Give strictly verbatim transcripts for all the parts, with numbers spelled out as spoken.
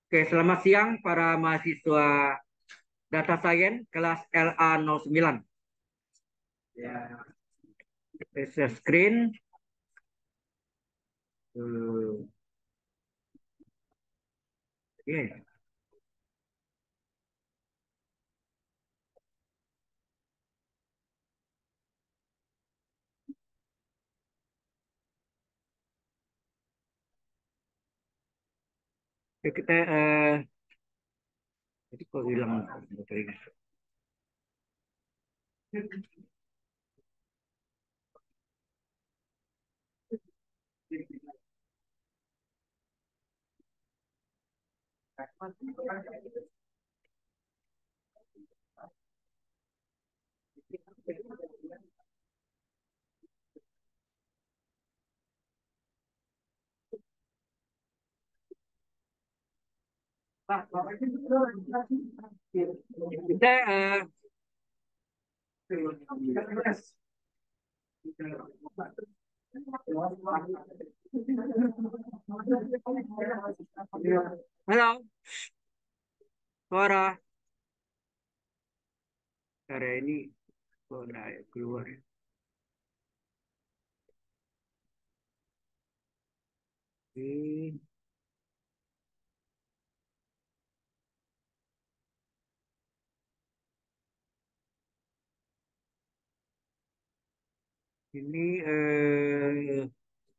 Oke, selamat siang para mahasiswa Data Science kelas L A nol sembilan. Ya, share screen. Uh, Oke, Oke, kita eh jadi kok hilang baterainya. Kita eh halo, suara suara ini kok naik keluar. Oke. Ini eh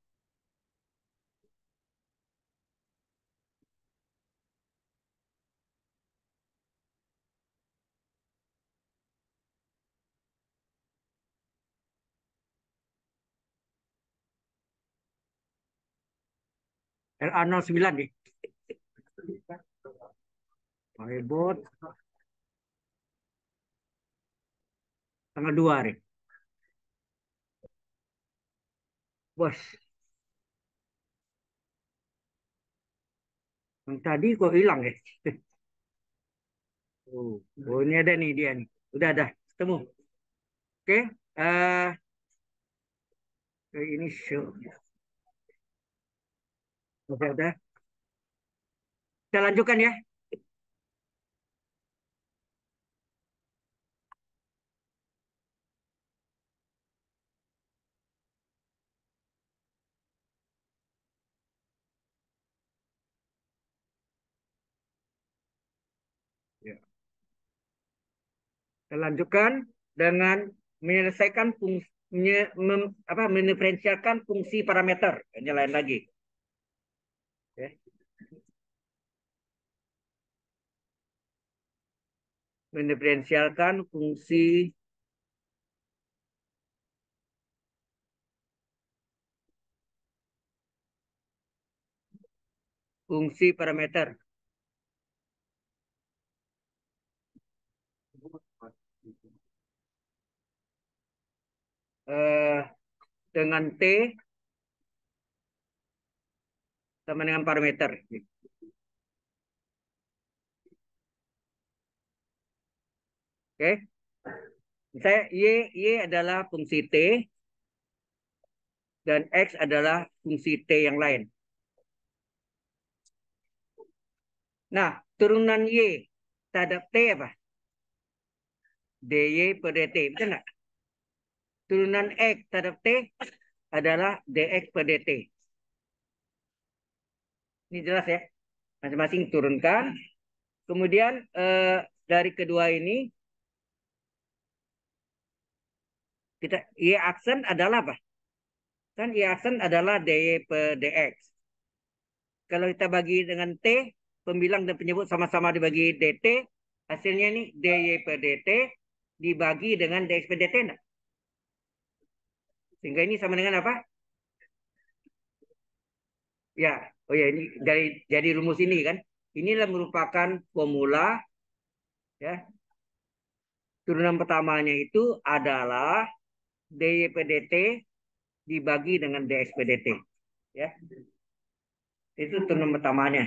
L A nol sembilan nih. Bot tanggal dua nih. Bos, yang tadi kok hilang ya? Oh, oh ini ada nih dia nih. Udah ada, ketemu. Oke, eh ini show. Oke, udah. Kita lanjutkan ya. Ya. Kita lanjutkan dengan menyelesaikan fungsi mem, apa mendiferensialkan fungsi parameter. Ini lain lagi. Ya. Mendiferensialkan fungsi fungsi parameter. Eh, dengan T sama dengan parameter. Oke. Saya Y, Y adalah fungsi T dan X adalah fungsi T yang lain. Nah, turunan Y terhadap T apa? dy per dt. Betul nggak? Turunan X terhadap T adalah dx per dt. Ini jelas ya. Masing-masing turunkan. Kemudian eh, dari kedua ini kita y aksen adalah apa? Kan y aksen adalah dy per dx. Kalau kita bagi dengan t, pembilang dan penyebut sama-sama dibagi dt, hasilnya ini dy per dt dibagi dengan dx per dt. Enggak? Sehingga ini sama dengan apa? Ya, oh ya ini dari jadi rumus ini kan. Inilah merupakan formula ya. Turunan pertamanya itu adalah dy per dt dibagi dengan dx per dt. Ya, itu turunan pertamanya.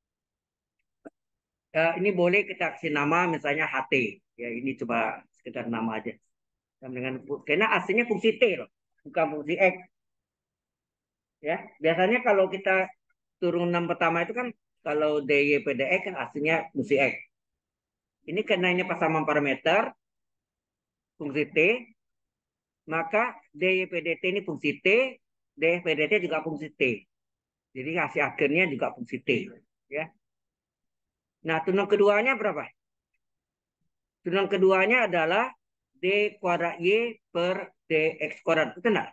Ya, ini boleh kita kasih nama misalnya ht. Ya, ini coba sekedar nama aja. Dengan karena aslinya fungsi t loh, bukan fungsi x. Ya, biasanya kalau kita turunan pertama itu kan kalau dy per dx kan aslinya fungsi x. Ini karena ini pasaman parameter fungsi t, maka dy per dt ini fungsi t, dy per dt juga fungsi t. Jadi hasil akhirnya juga fungsi t. Ya. Nah, turunan keduanya berapa? Turunan keduanya adalah d kuadrat y per dx kuadrat. Betul nggak?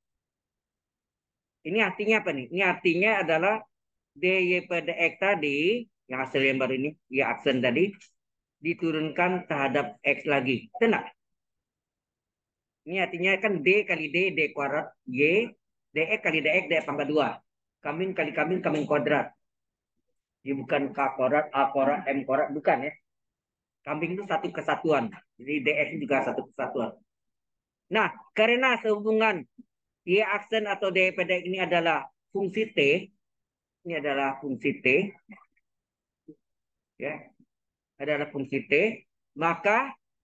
Ini artinya apa nih? Ini artinya adalah dy per dx tadi, yang hasil yang baru ini, y aksen tadi, diturunkan terhadap x lagi. Betul nggak? Ini artinya kan d kali d, d kuadrat, y, dx kali dx, d pangkat dua. Kambing kali kambing, kambing kuadrat. Ini bukan k kuadrat, a kuadrat, m kuadrat, bukan ya. Kambing itu satu kesatuan. Jadi dx juga satu kesatuan. Nah, karena sehubungan y aksen atau dy per dx ini adalah fungsi t, ini adalah fungsi t, ya, adalah fungsi t, maka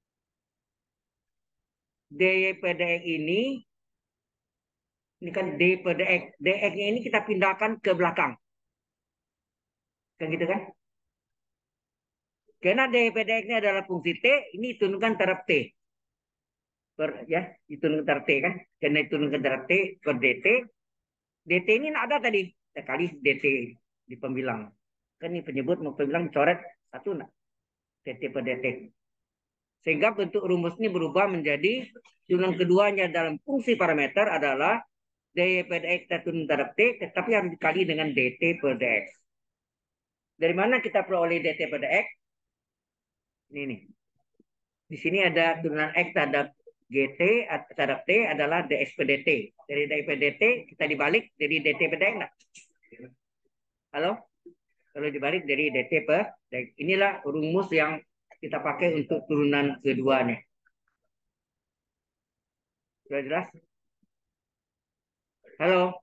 dy per dx ini, ini kan d per dx, dx-nya ini kita pindahkan ke belakang. Kan gitu kan? Karena dy per dx ini adalah fungsi t, ini diturunkan terhadap t. Per, ya, diturunkan terhadap t kan? Karena diturunkan terhadap t per dt. Dt ini ada tadi, sekali dt di pembilang. Kan ini penyebut mau pembilang coret satu nak, dt per dt. Sehingga bentuk rumus ini berubah menjadi turunan keduanya dalam fungsi parameter adalah dy per dx kita turun terhadap t, tetapi harus dikali dengan dt per dx. Dari mana kita peroleh dt per dx? Ini nih. Di sini ada turunan x terhadap gt terhadap t adalah dx per dt. Dari dx per dt kita dibalik jadi dt per dx. Nah. Halo? Kalau dibalik dari dt per dx. Inilah rumus yang kita pakai untuk turunan keduanya. Sudah jelas? Halo?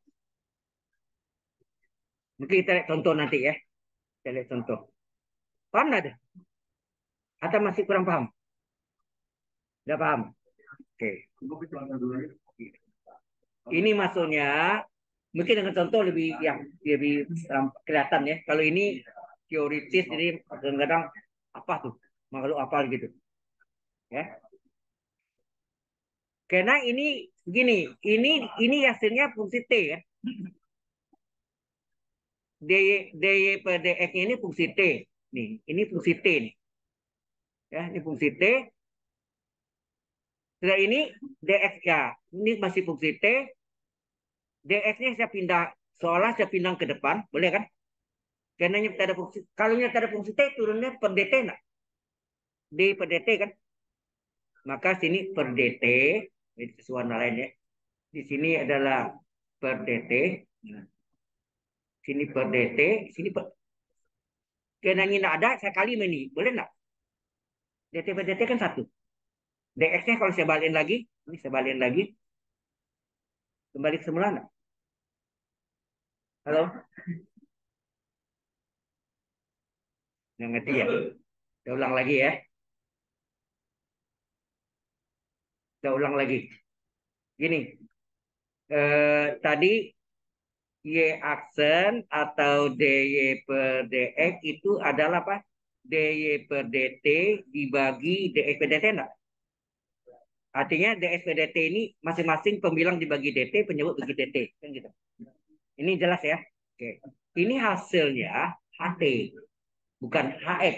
Mungkin kita lihat contoh nanti ya. Kita lihat contoh. Paham nggak? Atau masih kurang paham? Udah paham? Oke. Ini maksudnya mungkin dengan contoh lebih yang lebih um, kelihatan ya. Kalau ini teoritis jadi kadang-kadang apa tuh makhluk apa gitu ya. Karena ini begini, ini ini hasilnya fungsi t ya. dy dy per dx ini fungsi t. Nih, ini fungsi t nih. Ya, ini fungsi t. Setelah ini dx ya, ini masih fungsi t. dx-nya saya pindah seolah saya pindah ke depan, boleh kan? Karena tidak ada fungsi. Kalau tidak ada fungsi t turunnya per dt enggak? D per dt kan? Maka sini per dt, ini sesuatu lain ya. Di sini adalah per dt. Sini per dt, sini per. Karena ini tidak ada, saya kali ini. Boleh enggak? Dt per dt kan satu. Dx-nya kalau saya balikin lagi, ini saya balikin lagi. Kembali ke semula enggak? Halo? Nggak ngerti ya? Saya ulang lagi ya. Saya ulang lagi. Gini, eh, tadi y aksen atau dy per dx itu adalah apa? Dy per dt dibagi dx per dt enggak? Artinya dx per dt ini masing-masing pembilang dibagi dt, penyebut bagi dt. Kan gitu. Ini jelas ya? Oke. Ini hasilnya ht, bukan hx.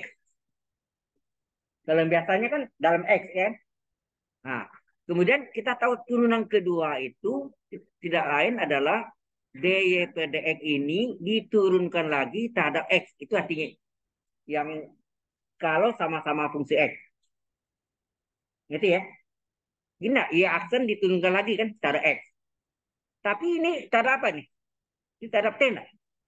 Dalam biasanya kan dalam x ya. Nah, kemudian kita tahu turunan kedua itu tidak lain adalah dy per dx ini diturunkan lagi terhadap x. Itu artinya yang kalau sama-sama fungsi x. Ngerti ya? Gini, ya aksen diturunkan lagi kan secara x. Tapi ini cara apa nih? Ini cara t enggak?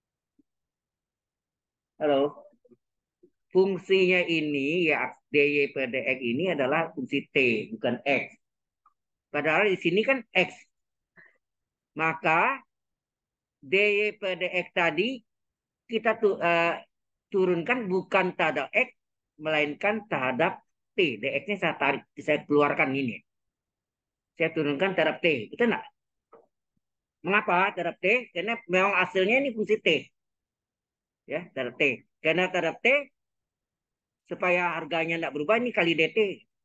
Halo? Fungsinya ini ya dy per dx ini adalah fungsi t, bukan x. Padahal di sini kan x. Maka dy per dx tadi kita tu, uh, turunkan bukan terhadap x, melainkan terhadap t. Dx-nya saya tarik, saya keluarkan ini. Saya turunkan terhadap t. Betul nggak? Mengapa terhadap t? Karena memang hasilnya ini fungsi t. Ya, terhadap T. Karena terhadap T, supaya harganya tidak berubah, ini kali D T.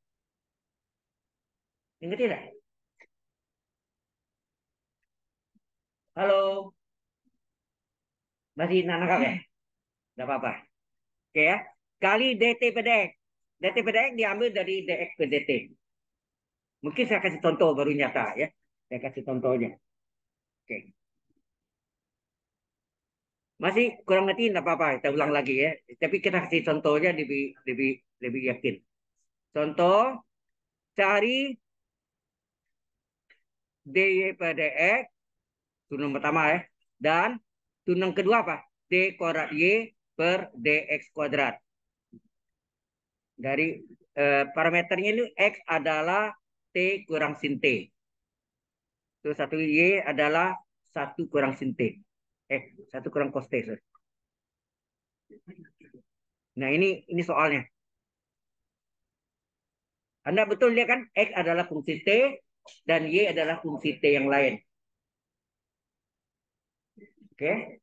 Ingat tidak? Halo, masih nangkap ya? Tidak apa-apa. Oke ya. Kali D T per dx. D T per dx diambil dari dx per dt. Mungkin saya kasih contoh baru nyata ya. Saya kasih contohnya. Oke. Masih kurang ngerti tidak apa-apa. Kita ulang lagi ya. Tapi kita kasih contohnya lebih lebih lebih yakin. Contoh, cari dy per dx, turunan pertama ya. Dan turunan kedua apa? D kuadrat y per dx kuadrat. Dari eh, parameternya ini x adalah t kurang sin t. Terus satu y adalah satu kurang sin t. Eh, satu kurang cos t. Sorry. Nah ini ini soalnya. Anda betul lihat kan? X adalah fungsi t dan y adalah fungsi t yang lain. Oke?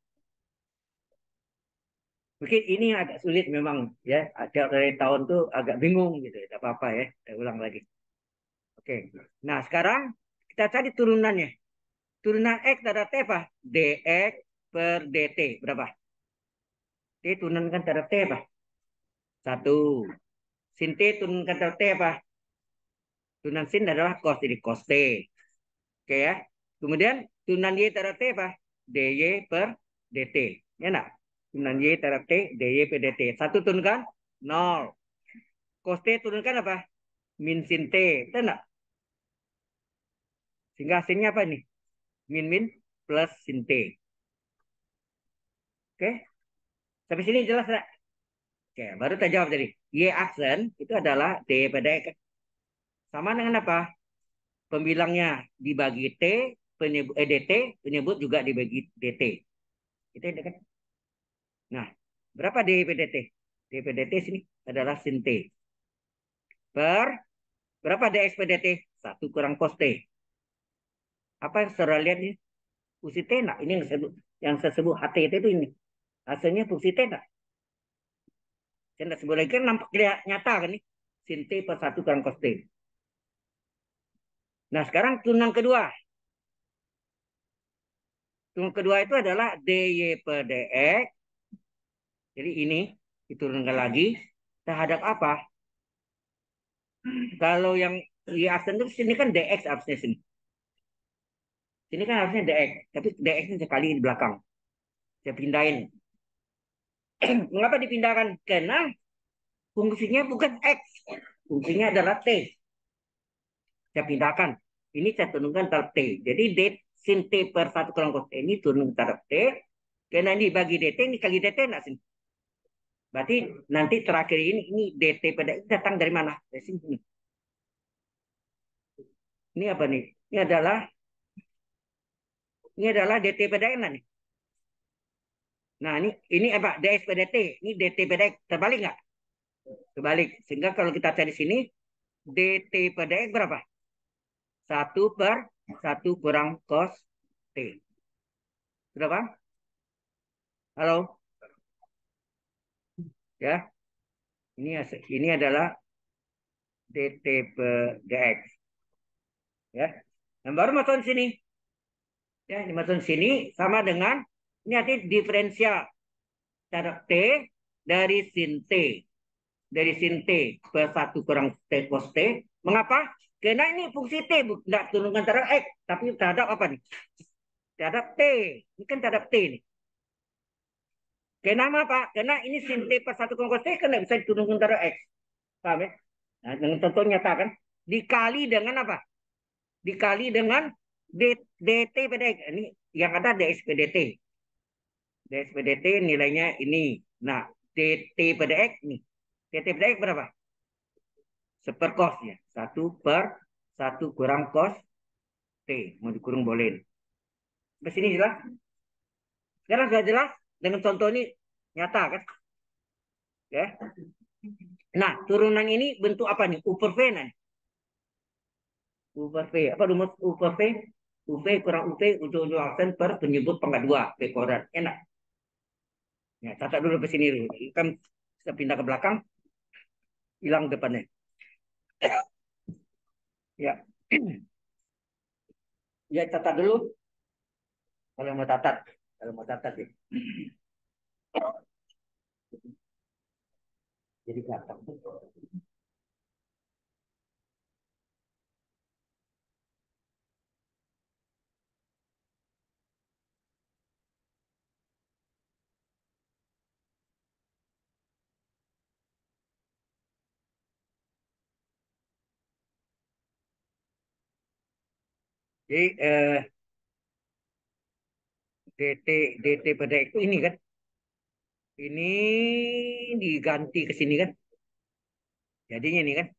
Mungkin ini agak sulit memang ya. Ada dari tahun tuh agak bingung gitu. Tidak apa-apa ya. Saya ulang lagi. Oke. Nah sekarang kita cari turunannya. Turunan x terhadap t apa? Dx per dt. Berapa? T turunkan terhadap t apa? Satu. Sin t turunkan terhadap t apa? Turunan sin adalah cos, jadi cos t. Oke ya. Kemudian turunan y terhadap t apa? Dy per dt. Ya enggak? Turunan y terhadap t, dy per dt. Satu turunkan? Nol. Cos t turunkan apa? Min sin t. Betul enggak? Sehingga hasilnya apa nih? Min min plus sin t. Oke? Sampai sini jelas enggak? Oke, baru kita jawab tadi. Y aksen itu adalah dy per dx. Sama dengan apa? Pembilangnya dibagi t, penyebut eh, dt, penyebut juga dibagi dt. Itu kan? Nah, berapa d per dt? D per dt sini adalah sin t. Per berapa dx per dt? Satu kurang cos t. Apa yang saudara lihat ini? Fungsi t nah, ini yang saya sebut, yang saya sebut ht itu ini. Hasilnya fungsi t nah. Saya tidak sebut lagi kan nampak lihat nyata kan nih. Sin t per satu kurang cos t. Nah, sekarang turunan kedua. Turunan kedua itu adalah dy per dx. Jadi ini diturunkan lagi terhadap apa? Kalau yang y aksen itu sini kan dx harusnya sini. Sini kan harusnya dx, tapi dx ini sekali di belakang. Saya pindahin. Mengapa dipindahkan? Karena fungsinya bukan x, fungsinya adalah t. Saya pindahkan. Ini saya turunkan taraf t. Jadi d sin t per satu kurang cos t ini turun taraf t. Karena ini bagi dt, ini kali dt enggak sini. Berarti nanti terakhir ini, ini dt pada datang dari mana? Dari sini. Ini apa nih? Ini adalah ini adalah dt pada n nih. Nah, ini ini apa? Dx per dt. Ini dt per dx. Terbalik nggak? Terbalik. Sehingga kalau kita cari sini, dt per dx berapa? Satu per satu kurang cos t. Sudah bang? Halo? Ya. Ini ini adalah dt per dx. Ya. Dan baru masuk sini. Ya, ini masuk sini sama dengan ini arti diferensial terhadap t dari sin t. Dari sin t per satu kurang t cos t. Mengapa? Karena ini fungsi t, tidak turunkan terhadap x, tapi terhadap apa nih? Terhadap t. Ini kan terhadap t nih. Kenapa Pak? Karena ini sin t per satu kurang cos t kan tidak bisa diturunkan terhadap x. Paham ya? Nah, dengan contoh nyata kan. Dikali dengan apa? Dikali dengan d, dt per dx. Ini yang ada dx per dt. Dx per dt nilainya ini. Nah, dt per dx nih. Dt per dx berapa? Seper cos ya. Satu per satu kurang cos t. Mau dikurung boleh. Sampai sini jelas? Sekarang sudah jelas? Dengan contoh ini nyata kan? Ya. Nah, turunan ini bentuk apa nih? U per V nih. U per V. Apa rumus U per V? U V kurang U V ujung-ujung aksen per penyebut pangkat dua. V kuadrat. Enak. Ya, catat dulu ke sini dulu. Kan kita pindah ke belakang, hilang depannya. Ya. Ya, catat dulu. Kalau mau catat. Kalau mau catat ya. Jadi gampang. Jadi eh, DT DT pada itu ini kan. Ini diganti ke sini kan. Jadinya ini kan.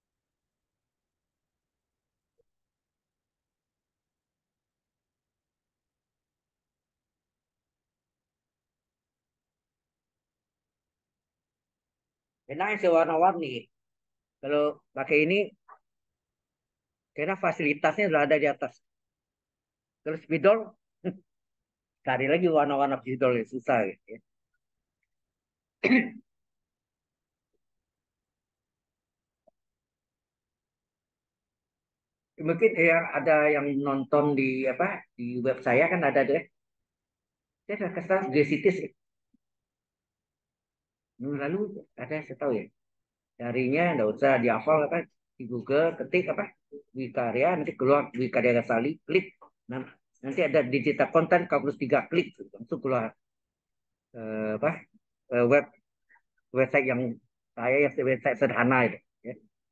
Enaknya sewarna-warni. Kalau pakai ini, karena fasilitasnya sudah ada di atas. Kalau spidol, cari lagi warna-warna spidol ya, susah gitu ya. Mungkin ya ada yang nonton di apa di web saya kan ada deh. Saya sudah kesal Gesitis. Lalu ada saya tahu ya. Carinya nggak usah dihafal apa di Google ketik apa Wikarya nanti keluar Wikarya Gasali klik nah, nanti ada digital content kamus tiga klik langsung keluar eh, apa eh, web website yang saya yang website sederhana itu ya.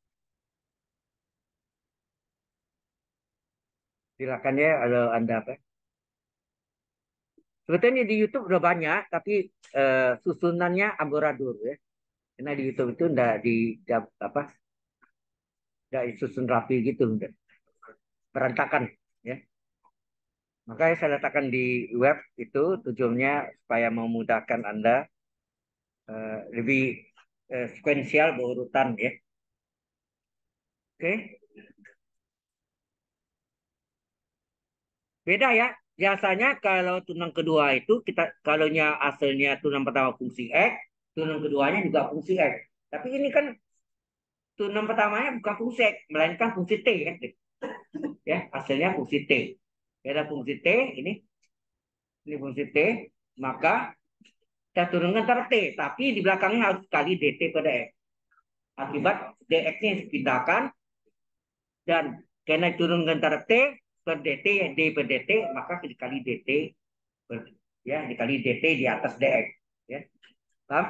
Silakan ya kalau anda apa sebetulnya di YouTube udah banyak tapi eh, susunannya amburadul ya karena di YouTube itu enggak di apa enggak disusun rapi gitu enggak berantakan ya. Makanya saya letakkan di web itu tujuannya supaya memudahkan Anda eh, lebih eh, sequential berurutan ya. Oke, beda ya. Biasanya kalau tunang kedua itu kita kalaunya asalnya tunang pertama fungsi X, tunang keduanya juga fungsi X. Tapi ini kan tunang pertamanya bukan fungsi X, melainkan fungsi T kan. Ya, hasilnya fungsi T. Ada fungsi T, ini ini fungsi T, maka kita turunkan antara T, tapi di belakangnya harus sekali dt pada X. Akibat dx-nya dipindahkan dan karena turunkan antara t per dt ya d per dt maka dikali dt per, ya dikali dt di atas dx ya paham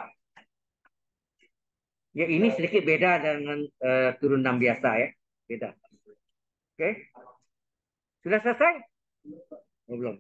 ya ini sedikit beda dengan uh, turunan biasa ya beda oke sudah selesai oh, belum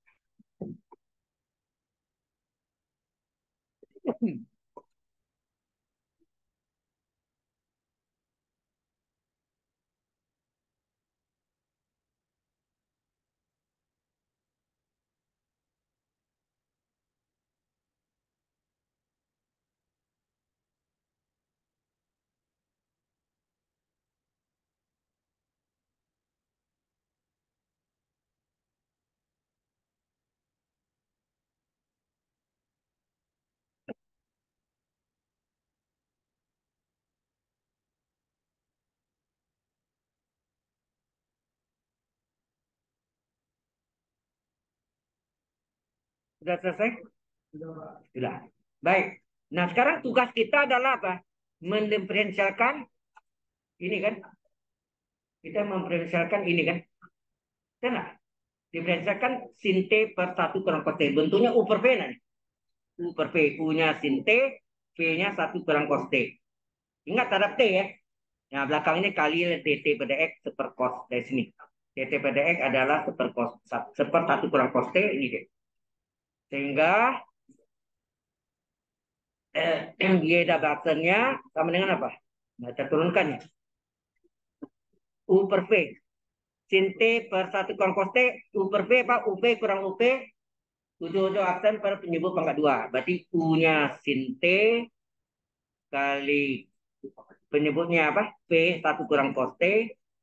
sudah selesai sudah baik nah sekarang tugas kita adalah apa mendiferensialkan ini kan kita memdiferensialkan ini kan kan diferensialkan sin T per satu kurang cos T. Bentuknya U per V nanti. U per V. U-nya sin T, V-nya satu kurang cos T. Ingat terhadap T ya. Nah, belakang ini kali dt pada X seper cos dari sini. dt pada X adalah seper cos seper satu kurang cos T ini deh. Sehingga eh, bieda bakternya sama dengan apa? Nah, kita turunkan ya. U per V. Sin T per satu kurang cos T, U per V apa? U P kurang U P ujung-ujung aksen per penyebut pangkat dua. Berarti U-nya sin T kali penyebutnya apa? P satu kurang cos T,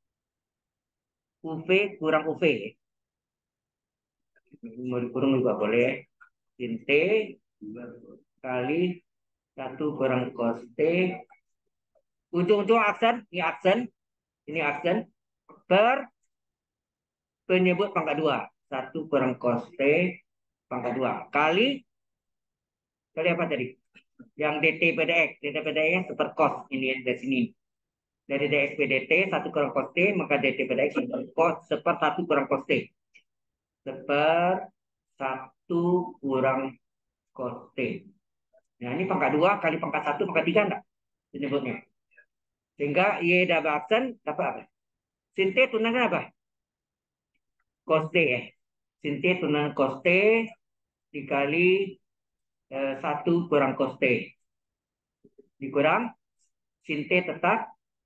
U V kurang U V. Mau dikurung juga boleh. Sin T kali satu kurang cos T. Ujung-ujung aksen, ini aksen, ini aksen, per penyebut pangkat dua. Satu kurang cos T pangkat dua. Kali, kali apa tadi? Yang dt pada x, dt pada x super cos, ini dari sini. Dari dx per dt, satu kurang cos T, maka dt pada x super cos, seper satu kurang cos T. Seper satu kurang cos T. Nah, ini pangkat dua kali pangkat satu pangkat tiga enggak? Penyebutnya. Sehingga Y double aksen dapat apa? Sin T tunangan apa? Cos T ya. Sin T tunangan cos T dikali eh, satu kurang cos T. Dikurang sin T tetap.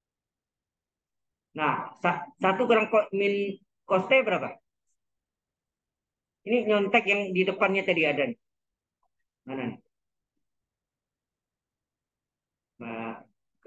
Nah, sa satu kurang ko min cos T berapa? Ini nyontek yang di depannya tadi ada nih. Mana nih? Nah,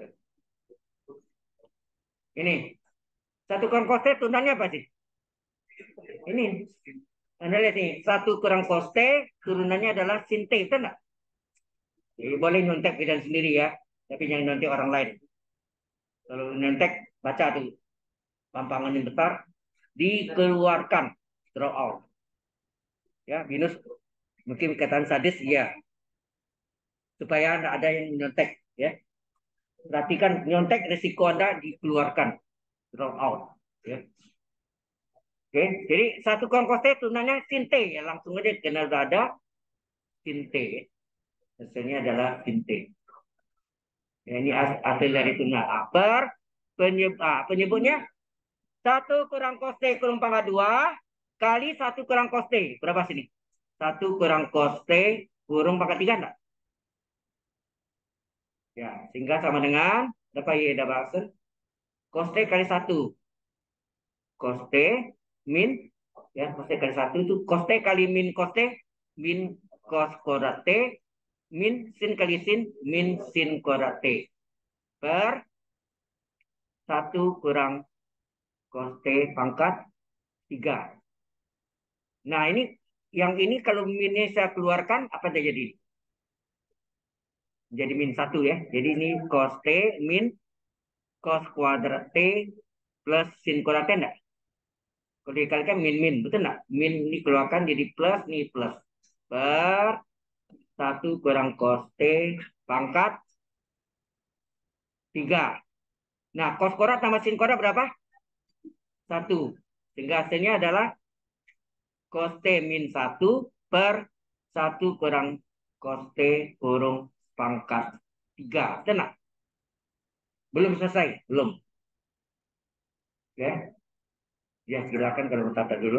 ini. Satu kurang cos T tunangannya apa sih? Ini. Anda lihat nih, satu kurang cos T turunannya adalah sin T, itu enggak? Jadi boleh nyontek bidan sendiri ya, tapi jangan nyontek orang lain. Kalau nyontek, baca tuh pampangan yang besar, dikeluarkan, draw out. Ya, minus mungkin katakan sadis, ya, supaya tidak ada yang nyontek. Ya, perhatikan nyontek risiko Anda dikeluarkan, draw out. Ya. Oke, jadi satu kongkos T tunanya sin T ya, langsung aja karena sudah ada sin T. Hasilnya adalah sin T. Ya, ini hasil dari tuna upper penyeb, ah, penyebutnya satu kurang cos T kurang pangkat dua kali satu kurang cos T. Berapa sini? Satu kurang cos T kurang pangkat tiga enggak? Ya, sehingga sama dengan berapa Y double aksen? Cos T kali satu. Cos T min, ya, cos T kali satu itu cos T kali min cos T min cos kuadrat T min sin kali sin min sin kuadrat T per satu kurang cos T pangkat tiga. Nah, ini yang ini kalau minnya saya keluarkan apa terjadi? Jadi min satu ya. Jadi ini cos T min cos kuadrat T plus sin kuadrat T enggak? Kalau dikalikan min min, betul enggak? Min ini keluarkan jadi plus, nih plus. Per satu kurang cos T pangkat tiga. Nah, cos kuadrat tambah sin kuadrat berapa? Satu. Sehingga hasilnya adalah cos T min satu per satu kurang cos T kurung pangkat tiga. Tenang. Belum selesai? Belum. Ya, ya silakan kalau bertata dulu.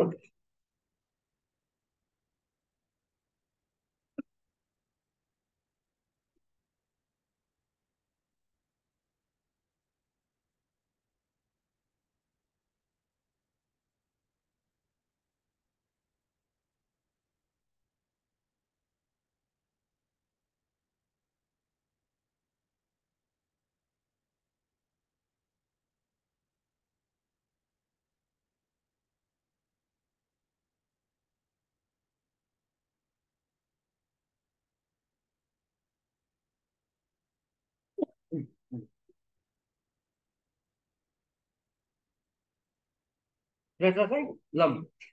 Sudah selesai? Belum.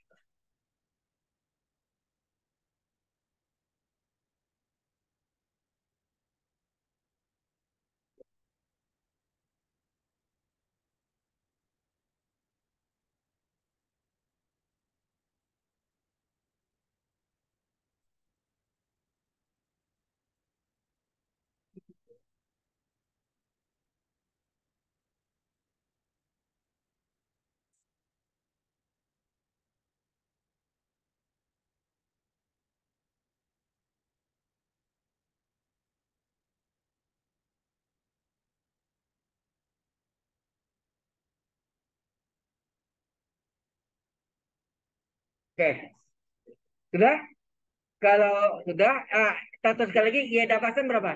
Oke. Sudah? Kalau sudah, ah, kita terus sekali lagi, Y double aksen berapa?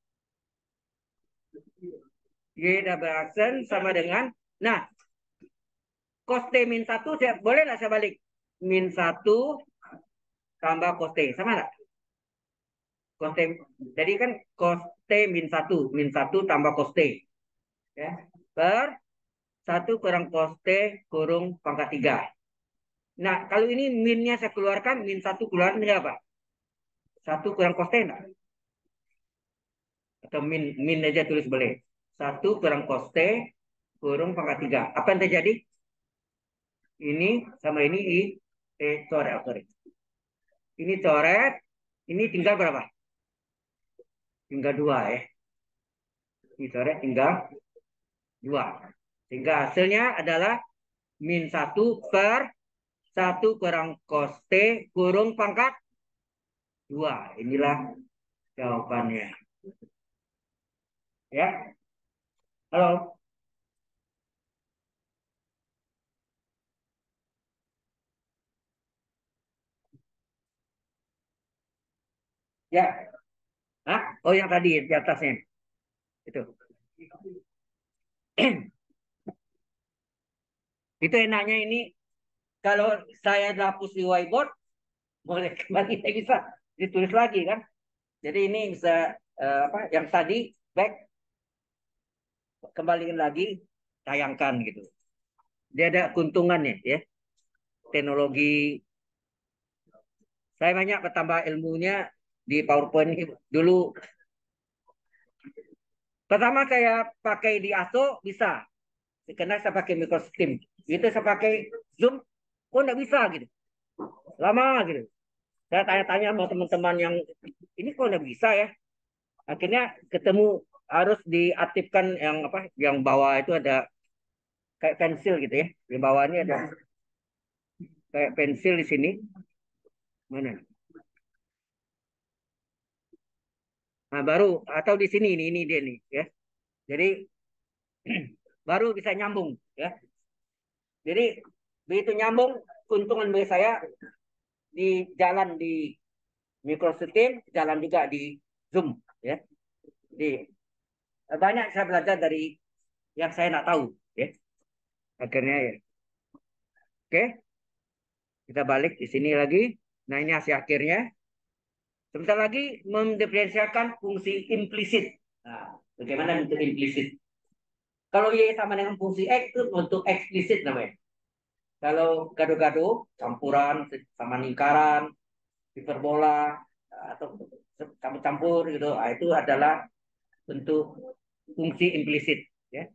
Y double aksen sama dengan, nah, cos T min satu, saya, boleh nggak saya balik? Min satu tambah cos T, sama nggak? Cos T. Jadi kan cos T min satu. Min satu tambah cos T. Ya. Per satu kurang cos T kurung pangkat tiga. Nah, kalau ini minnya saya keluarkan, min satu keluaran ini apa? Satu kurang cos T enggak? Atau min, min aja tulis boleh. Satu kurang cos T kurung pangkat tiga. Apa yang terjadi? Ini sama ini i eh coret, oh, sorry. Ini coret, ini tinggal berapa? Tinggal dua ya. Ini coret tinggal dua. Sehingga hasilnya adalah min satu per satu kurang cos T kurung pangkat dua. Inilah jawabannya. Ya, halo. Ya, Hah? Oh yang tadi di atasnya itu. Itu enaknya ini kalau saya hapus di whiteboard, boleh kembali saya bisa ditulis lagi kan. Jadi ini bisa eh, apa yang tadi back kembaliin lagi tayangkan gitu. Dia ada keuntungannya ya. Teknologi saya banyak bertambah ilmunya di PowerPoint ini. Dulu pertama saya pakai di ASO bisa, karena saya pakai Microsoft Teams. Itu saya pakai Zoom, kok nggak bisa gitu. Lama gitu. Saya tanya-tanya sama teman-teman yang ini kok nggak bisa ya. Akhirnya ketemu harus diaktifkan yang apa, yang bawah itu ada kayak pensil gitu ya. Di bawah ini ada kayak pensil di sini. Mana? Nah, baru atau di sini ini ini dia nih ya. Jadi baru bisa nyambung ya. Jadi begitu nyambung, keuntungan bagi saya di jalan di Microsoft Teams, jalan juga di Zoom ya. Jadi banyak saya belajar dari yang saya nak tahu ya. Akhirnya ya. Oke, kita balik di sini lagi. Nah, ini hasil akhirnya. Sebentar lagi mendiferensialkan fungsi implisit. Nah, bagaimana bentuk implisit? Kalau Y sama dengan fungsi X itu untuk eksplisit namanya. Kalau gado-gado, campuran sama lingkaran, hiperbola, atau campur-campur gitu, nah, itu adalah bentuk fungsi implisit. Ya.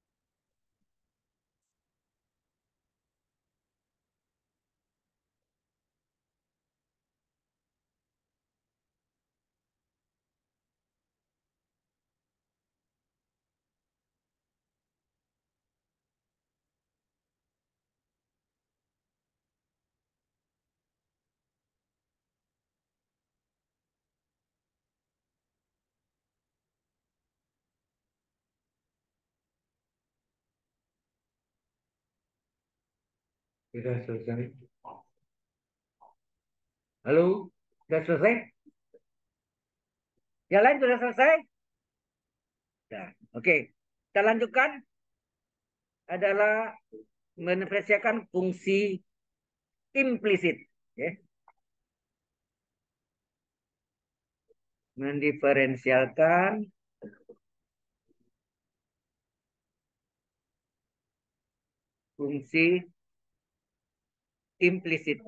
Sudah selesai. Halo, sudah selesai? Yang lain sudah selesai? Ya, oke. Kita lanjutkan adalah mendefinisikan fungsi implisit. Ya. Mendiferensialkan fungsi implisit.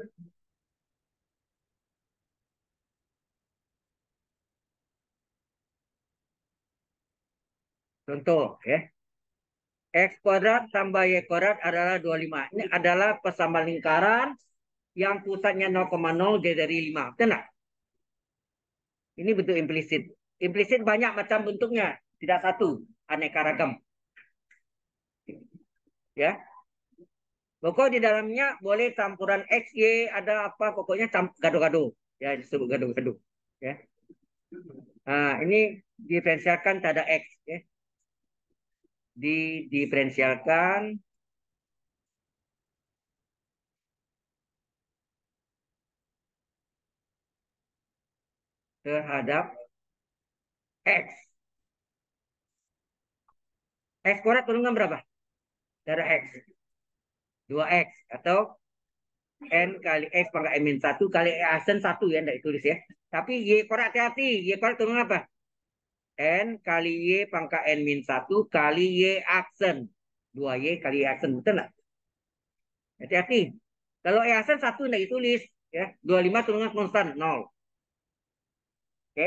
Contoh ya. X kuadrat tambah Y kuadrat adalah dua puluh lima. Ini adalah persamaan lingkaran yang pusatnya nol koma nol jadi dari lima. Benar? Ini bentuk implisit. Implisit banyak macam bentuknya, tidak satu, aneka ragam. Ya. Pokok di dalamnya boleh campuran X, Y, ada apa, pokoknya gado-gado. Ya, disebut gado-gado. Ya. Nah, ini diferensialkan pada X. Ya. Didiferensialkan terhadap X. X kuadrat turunkan berapa? Dari X. dua X atau N kali X pangkat N min satu kali E aksen satu ya, enggak ditulis ya. Tapi Y korek hati-hati. Y korek turun apa? N kali Y pangkat N min satu kali Y aksen. dua Y kali Y aksen. Betul nggak? Hati-hati. Kalau E aksen satu enggak ditulis. Ya. dua puluh lima turunkan konstan. nol. Oke.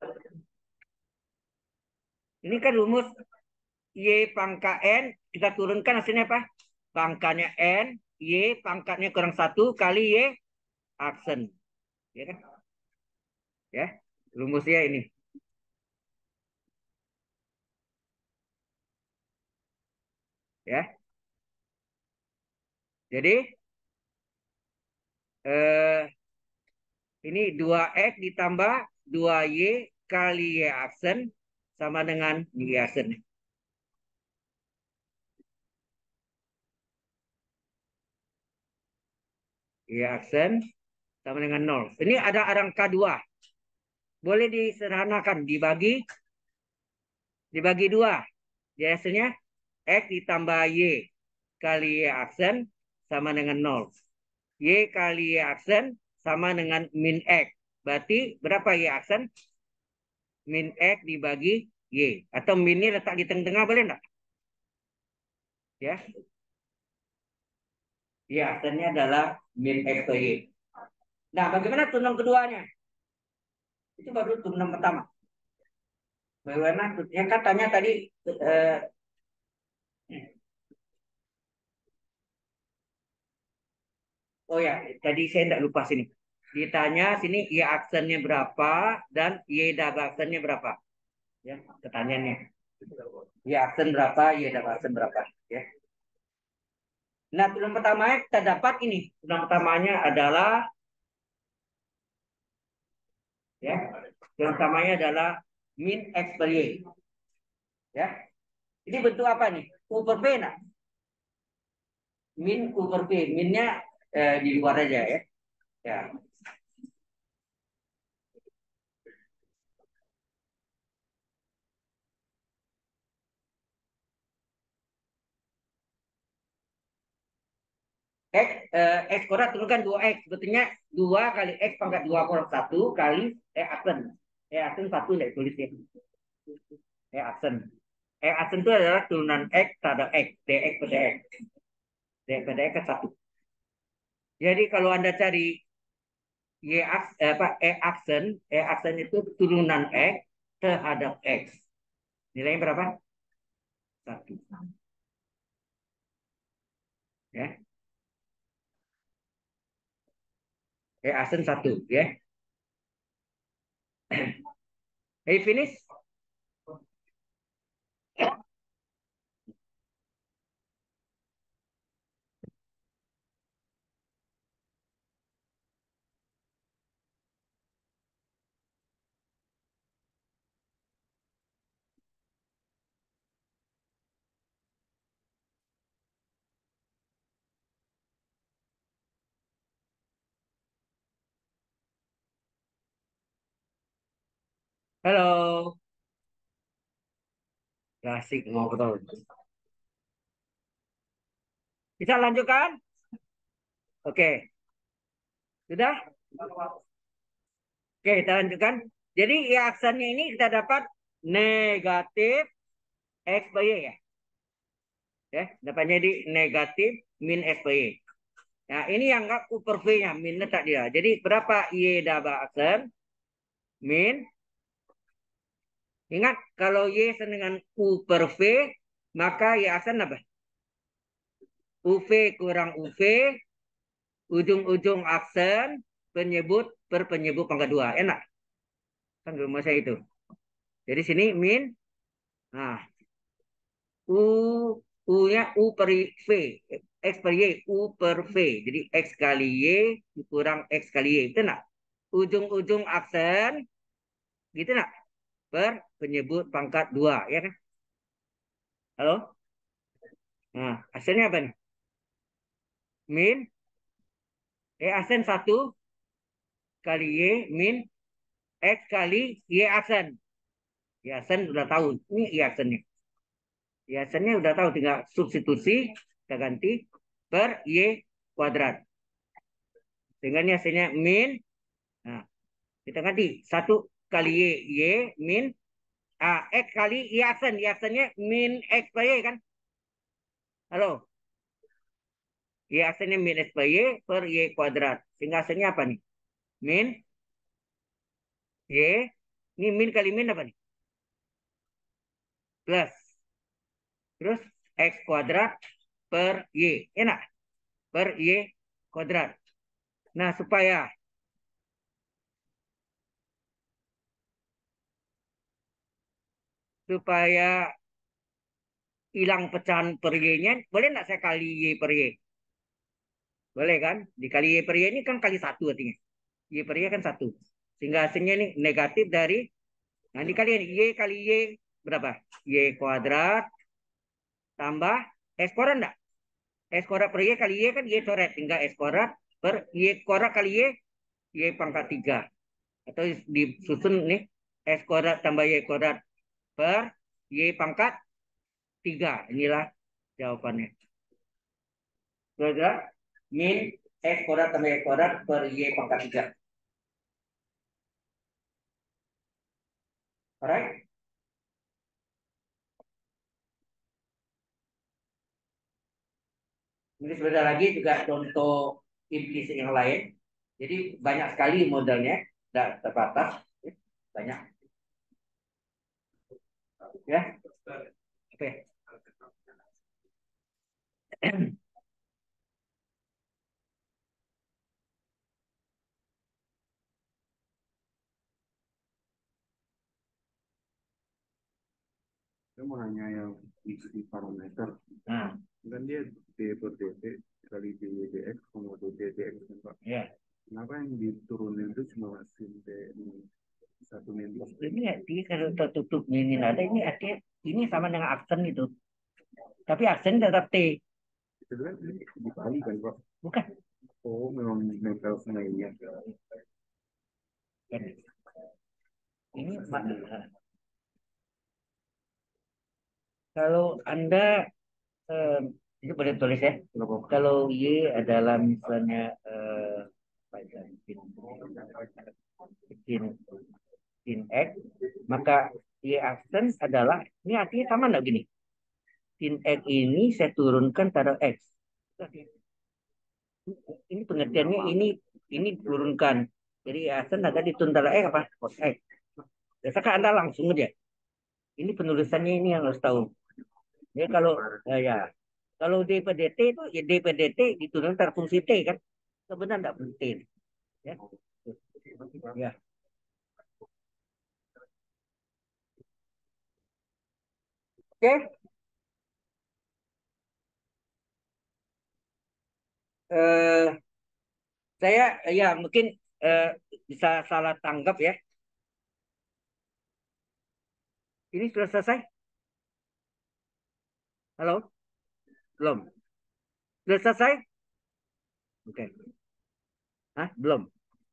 Ini kan rumus Y pangkat N. Kita turunkan hasilnya apa? Pangkatnya N. Y pangkatnya kurang satu kali Y aksen. Ya kan? Ya. Rumusnya ini. Ya. Jadi eh, ini dua X ditambah dua Y kali Y aksen sama dengan Y aksen. Y aksen sama dengan nol. Ini ada angka dua. Boleh disederhanakan, dibagi dibagi dua. Jadi hasilnya X ditambah Y kali Y aksen sama dengan nol. Y kali Y aksen sama dengan min X. Berarti berapa Y aksen? Min X dibagi Y. Atau min ini letak di tengah-tengah boleh enggak? Ya. Y aksennya adalah min X per Y. Nah, bagaimana turunan keduanya? Itu baru turunan pertama. Bagaimana? Yang katanya tadi eh, oh ya, tadi saya tidak lupa sini. Ditanya sini Y aksennya berapa dan Y double aksennya berapa? Ya, pertanyaannya. Y aksen berapa, Y double aksen berapa? Ya. Nah, turunan pertamanya kita dapat ini. Turunan pertamanya adalah ya, turunan pertamanya adalah min X per Y. Ya. Ini bentuk apa nih? U per P nah. Min U per P. Minnya eh, di luar aja ya. Ya. X, eh, X kuadrat turunkan dua X. Sebetulnya dua kali X pangkat dua kuadrat satu kali E aksen. E aksen satu tidak tulis ya. E aksen. E aksen itu adalah turunan X terhadap X. Dx per dx. Dx per dx kan satu. Jadi kalau Anda cari Y aksen, eh, apa, E aksen, E aksen itu turunan X terhadap X. Nilainya berapa? Satu. Ya. E aksen satu. Ya. Hey, finish? Halo. Asik ngobrol. Bisa lanjutkan? Oke. Sudah? Oke, kita lanjutkan. Jadi ya aksennya ini kita dapat negatif X per Y ya. Ya, dapatnya di negatif min X per Y. Nah, ini yang enggak U per V-nya, minnya tak dia. Jadi berapa Y double aksen? Min. Ingat, kalau Y sama dengan U per V, maka Y aksen apa? U V kurang U V, ujung-ujung aksen, penyebut per penyebut pangkat dua. Enak? Kan rumah saya itu. Jadi sini min. Nah, U U-nya U per V. X per Y, U per V. Jadi X kali Y kurang X kali Y. Itu nak? Ujung-ujung aksen. Gitu nak? Per penyebut pangkat dua. Ya kan? Halo? Nah, aksennya apa nih? Min. Eh, aksen satu kali Y min X kali Y aksen. Y aksen udah tahu. Ini Y aksennya. Y aksennya udah tahu. Tinggal substitusi. Kita ganti per Y kuadrat. Sehingga ini hasilnya min. Nah, kita ganti satu kali y, y min ah, x kali y aksen. Y aksennya min x per y kan? Halo? Y aksennya min x per y per y kuadrat. Sehingga hasilnya apa nih? Min y. Ini min kali min apa nih? Plus. Terus x kuadrat per y. Enak? Per y kuadrat. Nah, supaya supaya hilang pecahan per y-nya, boleh nggak saya kali y per y? Boleh kan? Dikali y per y ini kan kali satu artinya. Y per y kan satu. Sehingga hasilnya ini negatif dari, nah dikali ini, y kali y berapa? Y kuadrat tambah x kuadrat enggak? X kuadrat per y kali y kan y coret. Tinggal x kuadrat per y kuadrat kali y, y pangkat tiga. Atau disusun nih, x kuadrat tambah y kuadrat per y pangkat tiga. Inilah jawabannya. Kuadrat min x kuadrat tambah y kuadrat per y pangkat tiga. Alright? Ini sebentar lagi juga contoh implisit yang lain. Jadi banyak sekali modelnya, tidak terbatas, banyak. Ya, oke. Saya mau nanya yang isi parameter. Nah, Kan dia d per dt kali dy dx sama dt dx kan Pak. ya. Kenapa yang diturunin itu cuma sin t satu minus? Ini dia kalau tertutup ini ada ini artinya ini sama dengan aksen itu. Tapi aksen tetap T. Itu kan ini dikali kan Pak. Bukan. Oh, memang nempel sama ini. Ini mana? Kalau Anda eh, itu boleh tulis ya. Kalau Y adalah misalnya eh, apa ya, sin, sin, sin X, maka Y aksen adalah, ini artinya sama enggak gini? Sin X ini saya turunkan taruh X. Ini pengertiannya ini ini turunkan. Jadi aksen ada diturunkan taruh X apa? Cos X. Biasanya Anda langsung aja. Ini penulisannya ini yang harus tahu. Ya kalau eh, ya kalau D per dt itu ya D per dt diturunkan taruh fungsi T kan? Sebenarnya enggak penting. Ya. Ya. Oke. Eh, saya ya mungkin eh, bisa salah tanggap ya. Ini sudah selesai? Halo? Belum. Sudah selesai? Oke. Hah? Belum.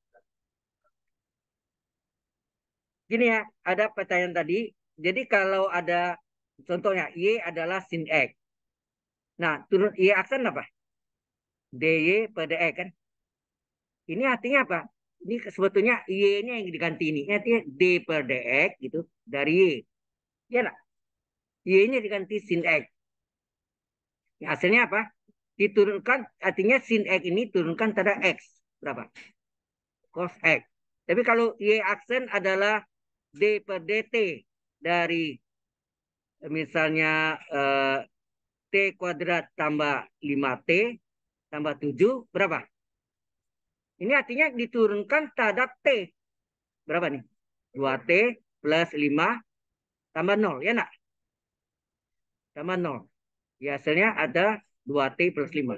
Gini ya, ada pertanyaan tadi. Jadi kalau ada contohnya Y adalah sin X. Nah, turun Y aksen apa? dy per dx kan? Ini artinya apa? Ini sebetulnya Y-nya yang diganti ini. Ini artinya D per dx gitu dari Y. Ya lah. Y-nya diganti sin X. Ya, hasilnya apa? Diturunkan, artinya sin X ini turunkan pada X. Berapa? Cos X. Tapi kalau Y aksen adalah D per dt dari misalnya eh, T kuadrat tambah lima T tambah tujuh berapa? Ini artinya diturunkan terhadap T. Berapa nih? dua T plus lima tambah nol. Ya enggak? Tambah nol. Ya hasilnya ada dua T plus lima.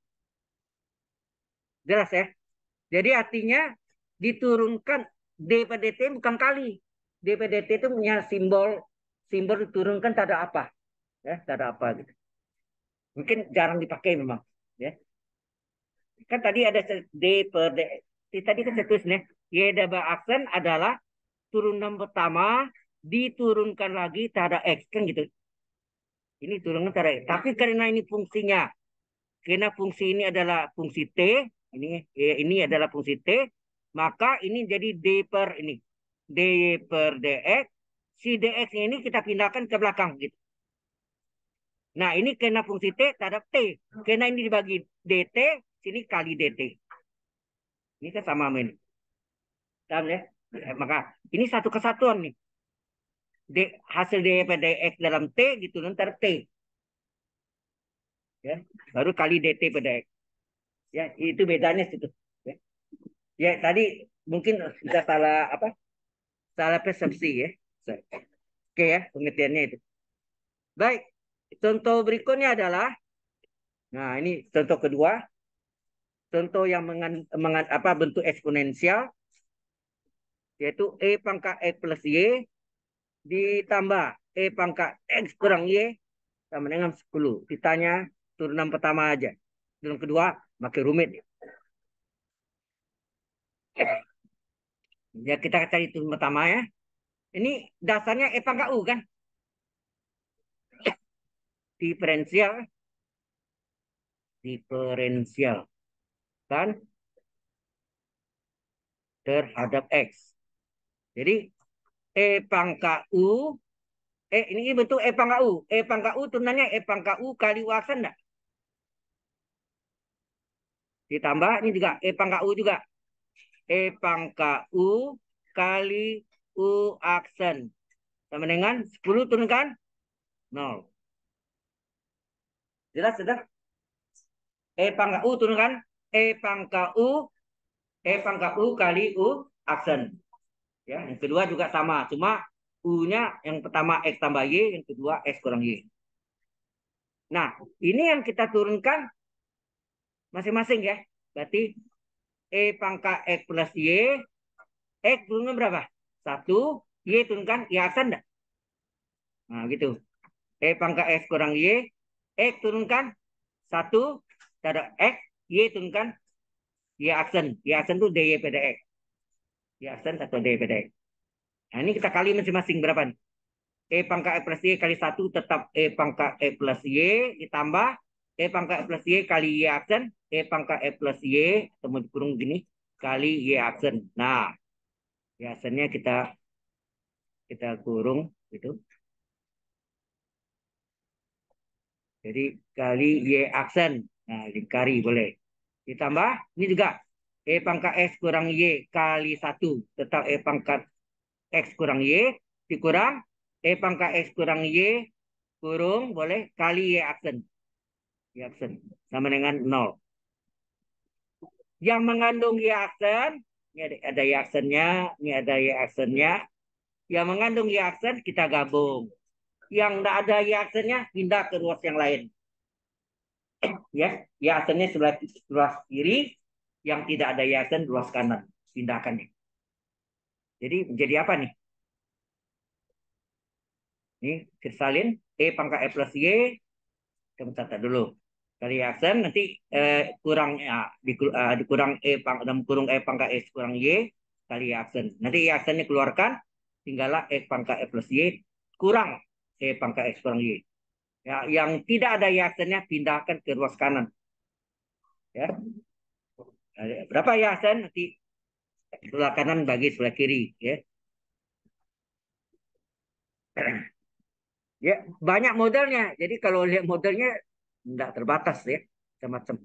Jelas ya? Jadi artinya diturunkan D per dt bukan kali. D per dt itu punya simbol simbol diturunkan terhadap apa? Ya, terhadap apa gitu. Mungkin jarang dipakai memang. Ya. Kan tadi ada D per D. Tadi kan saya tulis nih. Y double aksen adalah turunan pertama diturunkan lagi terhadap X. Kan gitu. Ini turunkan terhadap X. Tapi karena ini fungsinya. Karena fungsi ini adalah fungsi T. Ini eh, ini adalah fungsi T, maka ini jadi D per ini. D per dx. Si dx ini kita pindahkan ke belakang gitu. Nah, ini karena fungsi T terhadap T. Karena ini dibagi dt, sini kali dt. Ini kan sama ini. Paham ya? Eh, Maka ini satu kesatuan nih. D, hasil d per dx dalam T gitu, ntar T. Ya, baru kali dt per dx. Ya, itu bedanya situ. Ya, ya tadi mungkin kita salah apa? Salah persepsi ya. Oke ya, pengertiannya itu. Baik, contoh berikutnya adalah, nah ini contoh kedua, contoh yang mengan, mengan, apa bentuk eksponensial, yaitu e pangkat x plus y ditambah e pangkat x kurang y sama dengan sepuluh. Ditanya turunan pertama aja. Turunan kedua makin rumit. Ya kita cari turunan pertama ya. Ini dasarnya e pangkat u kan? Diferensial, diferensial kan terhadap x. Jadi e pangkat u, eh ini bentuk e pangkat u. E pangkat u turunannya e pangkat u kali u aksen enggak? Ditambah ini juga e pangkat u juga. E pangkat u kali u aksen. Sama dengan sepuluh turunkan nol. Jelas sudah? E pangkat u turunkan e pangkat u, e pangkat u kali u aksen. Ya, yang kedua juga sama, cuma u-nya yang pertama x tambah y, yang kedua x kurang y. Nah, ini yang kita turunkan masing-masing ya. Berarti e pangkat x plus y, x turunkan berapa? Satu, y turunkan y aksen enggak? Nah, gitu. E pangkat x kurang y, x turunkan satu, ada x, y turunkan y aksen. Y aksen itu dy pada x. Y aksen atau dy pada x. Nah, ini kita kali masing-masing berapa nih? E pangkat x plus y kali satu tetap E pangkat x plus y ditambah E pangkat x plus y kali y aksen. E pangkat x plus y, ketemu dikurung gini, kali y aksen. Nah, y aksennya kita kita kurung gitu. Jadi kali y aksen. Nah, dikari boleh. Ditambah, ini juga E pangkat x kurang y kali satu. Tetap E pangkat x kurang y. Dikurang E pangkat x kurang y kurung boleh kali y aksen. Y aksen. Sama dengan nol. Yang mengandung y aksen, ini ada, ada y aksennya, ini ada y aksennya. Yang mengandung y aksen kita gabung. Yang tidak ada y aksennya pindah ke ruas yang lain. Ya, y aksennya sebelah ruas kiri, yang tidak ada y aksen ruas kanan. Pindahkan nih. Jadi menjadi apa nih? Ini kesalin E pangkat E plus Y. Kita catat dulu. Kali aksen nanti eh, kurang ya, di, uh, dikurang E pang, dalam kurung E pangkat X kurang Y kali aksen. Nanti Y aksennya keluarkan, tinggallah E pangkat E plus Y kurang E pangkat X kurang Y. Ya, yang tidak ada Y aksennya pindahkan ke ruas kanan. Ya. Berapa Y aksen nanti sebelah kanan bagi sebelah kiri. Ya. Ya, banyak modelnya. Jadi kalau lihat modelnya tidak terbatas ya, macam-macam.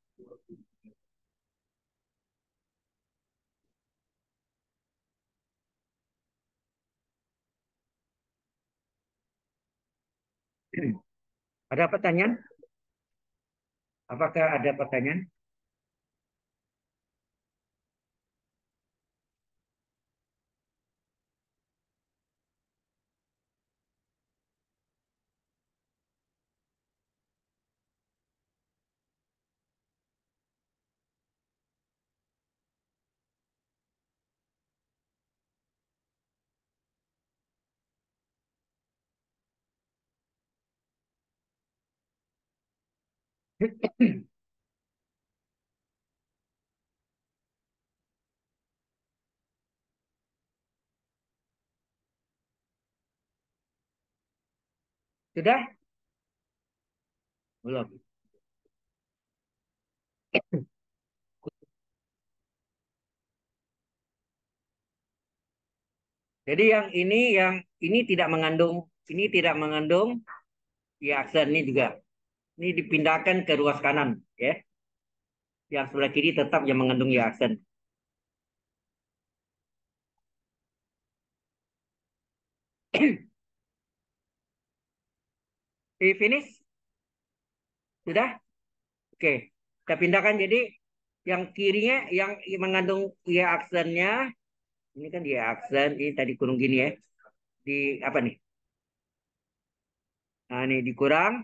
Ada pertanyaan? Apakah ada pertanyaan? Sudah? Belum. Jadi yang ini yang ini tidak mengandung ini tidak mengandung ya aksen ini juga. Ini dipindahkan ke ruas kanan ya. Yang sebelah kiri tetap yang mengandung ya aksen. Di finish sudah? Oke. Kita pindahkan jadi yang kirinya yang mengandung ya aksennya ini kan dia aksen ini tadi kurung gini ya. Di apa nih? Nah, ini dikurang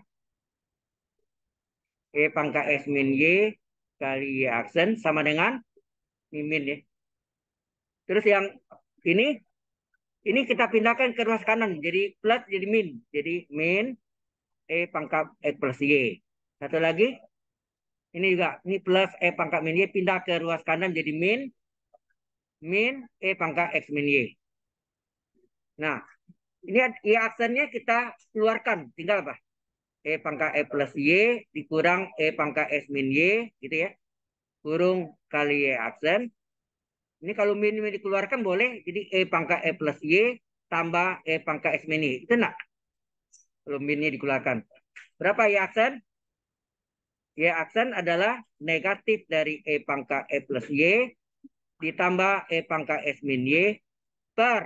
E pangkat S min Y kali Y aksen sama dengan mimin ya. Terus yang ini ini kita pindahkan ke ruas kanan jadi plus jadi min. Jadi min E pangkat X plus Y. Satu lagi ini juga ini plus E pangkat min Y pindah ke ruas kanan jadi min min E pangkat X min Y. Nah, ini Y aksennya kita keluarkan tinggal apa? E pangkat E plus Y dikurang E pangkat S min Y gitu ya. Kurung kali Y aksen. Ini kalau min min dikeluarkan boleh. Jadi E pangkat E plus Y tambah E pangkat S min Y. Itu enggak? Kalau minnya dikeluarkan. Berapa Y aksen? Y aksen adalah negatif dari E pangkat E plus Y ditambah E pangkat S min Y per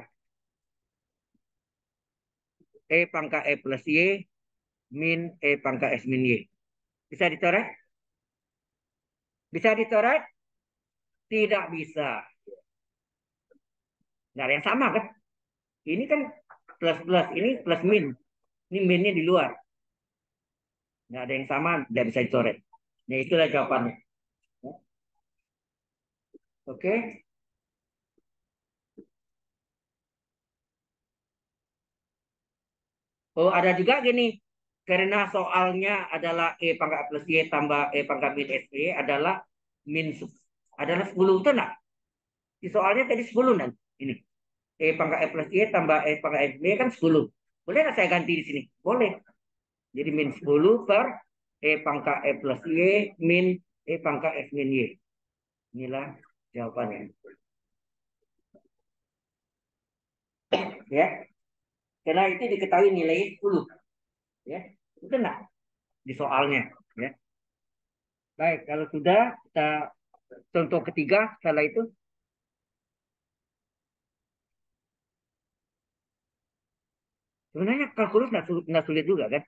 E pangkat E plus Y min E pangkat S min Y. Bisa dicoret? Bisa dicoret? Tidak bisa. Nggak ada yang sama kan? Ini kan plus plus, ini plus min. Ini minnya di luar. Nggak ada yang sama, tidak bisa dicoret. Nah, itulah jawabannya. Oke. Oh, ada juga gini. Karena soalnya adalah E pangkat plus Y tambah E pangkat min S Y adalah min adalah sepuluh itu enggak? Di soalnya tadi sepuluh kan? Ini. E pangkat E plus Y tambah E pangkat S Y kan sepuluh. Boleh nggak saya ganti di sini? Boleh. Jadi min sepuluh per E pangkat E plus Y min E pangkat S min Y. Inilah jawabannya. Ya. Karena itu diketahui nilai sepuluh. Ya. Itu enggak di soalnya. Ya. Baik, kalau sudah kita contoh ketiga setelah itu sebenarnya kalkulus nggak sulit, nggak sulit juga kan?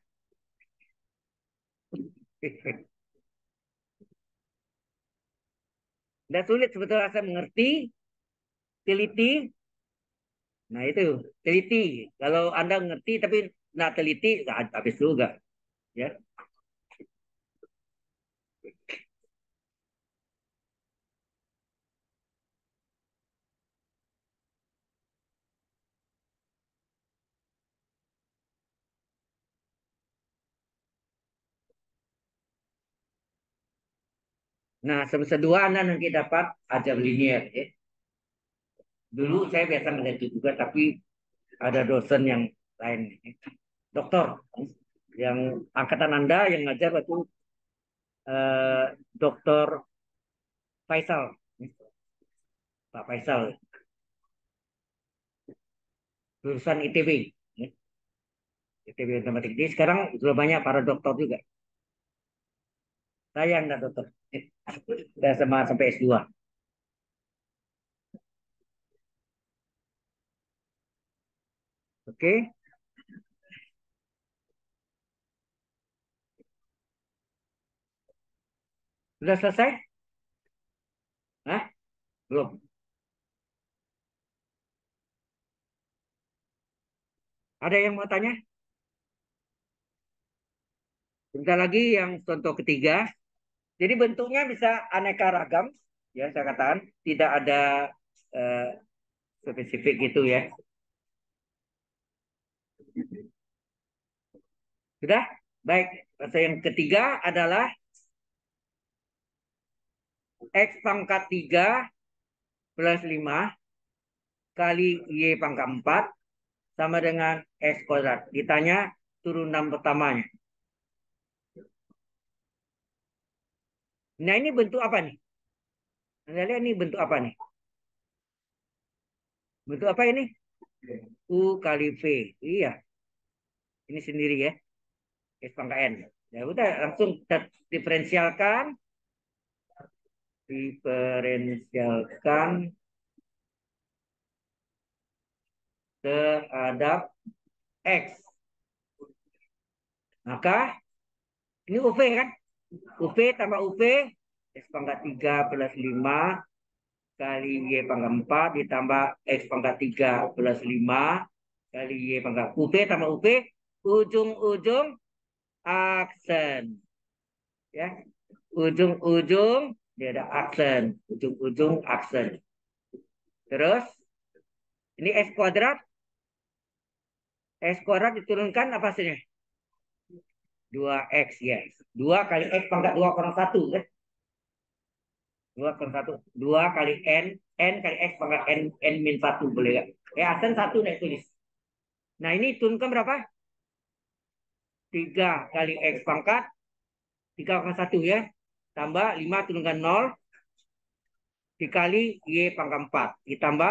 Nggak sulit sebetulnya saya mengerti, teliti. Nah itu teliti. Kalau Anda mengerti tapi nggak teliti, nggak habis juga. Ya. Nah semester dua Anda nanti dapat ajar linear. Ya. Dulu saya biasa mengerti juga, tapi ada dosen yang lain, doktor yang angkatan Anda yang ngajar waktu eh, dokter Faisal, Pak Faisal, lulusan I T B, ya. I T B matematik. Jadi sekarang sudah banyak para dokter juga. Saya enggak dokter. Sudah sama sampai S dua. Oke, sudah selesai? Hah? Belum. Ada yang mau tanya? Sebentar lagi yang contoh ketiga. Jadi bentuknya bisa aneka ragam, ya saya katakan tidak ada eh, spesifik gitu ya. Sudah? Baik. Bahasa yang ketiga adalah X pangkat tiga plus lima kali Y pangkat empat sama dengan X kuadrat. Ditanya turunan pertamanya. Nah ini bentuk apa nih? Anda lihat ini bentuk apa nih? Bentuk apa ini? U kali V. Iya, ini sendiri ya. X pangkat N. Ya udah langsung kita diferensialkan. Diferensialkan terhadap X. Maka ini U V kan? U V tambah U V. X pangkat tiga plus lima kali Y pangkat empat ditambah X pangkat tiga plus lima kali Y pangkat U V tambah U V. Ujung-ujung aksen. Ya, ujung-ujung dia ada aksen, ujung-ujung aksen. Terus ini x kuadrat, x kuadrat diturunkan apa hasilnya? dua x ya. dua kali x pangkat dua kurang satu kan? dua kurang satu. dua kali n, n kali x pangkat n, n min satu boleh kan? Eh, aksen satu nih tulis. Nah, ini turunkan berapa? tiga kali x pangkat tiga kurang satu ya. Tambah lima turunkan nol dikali y pangkat empat ditambah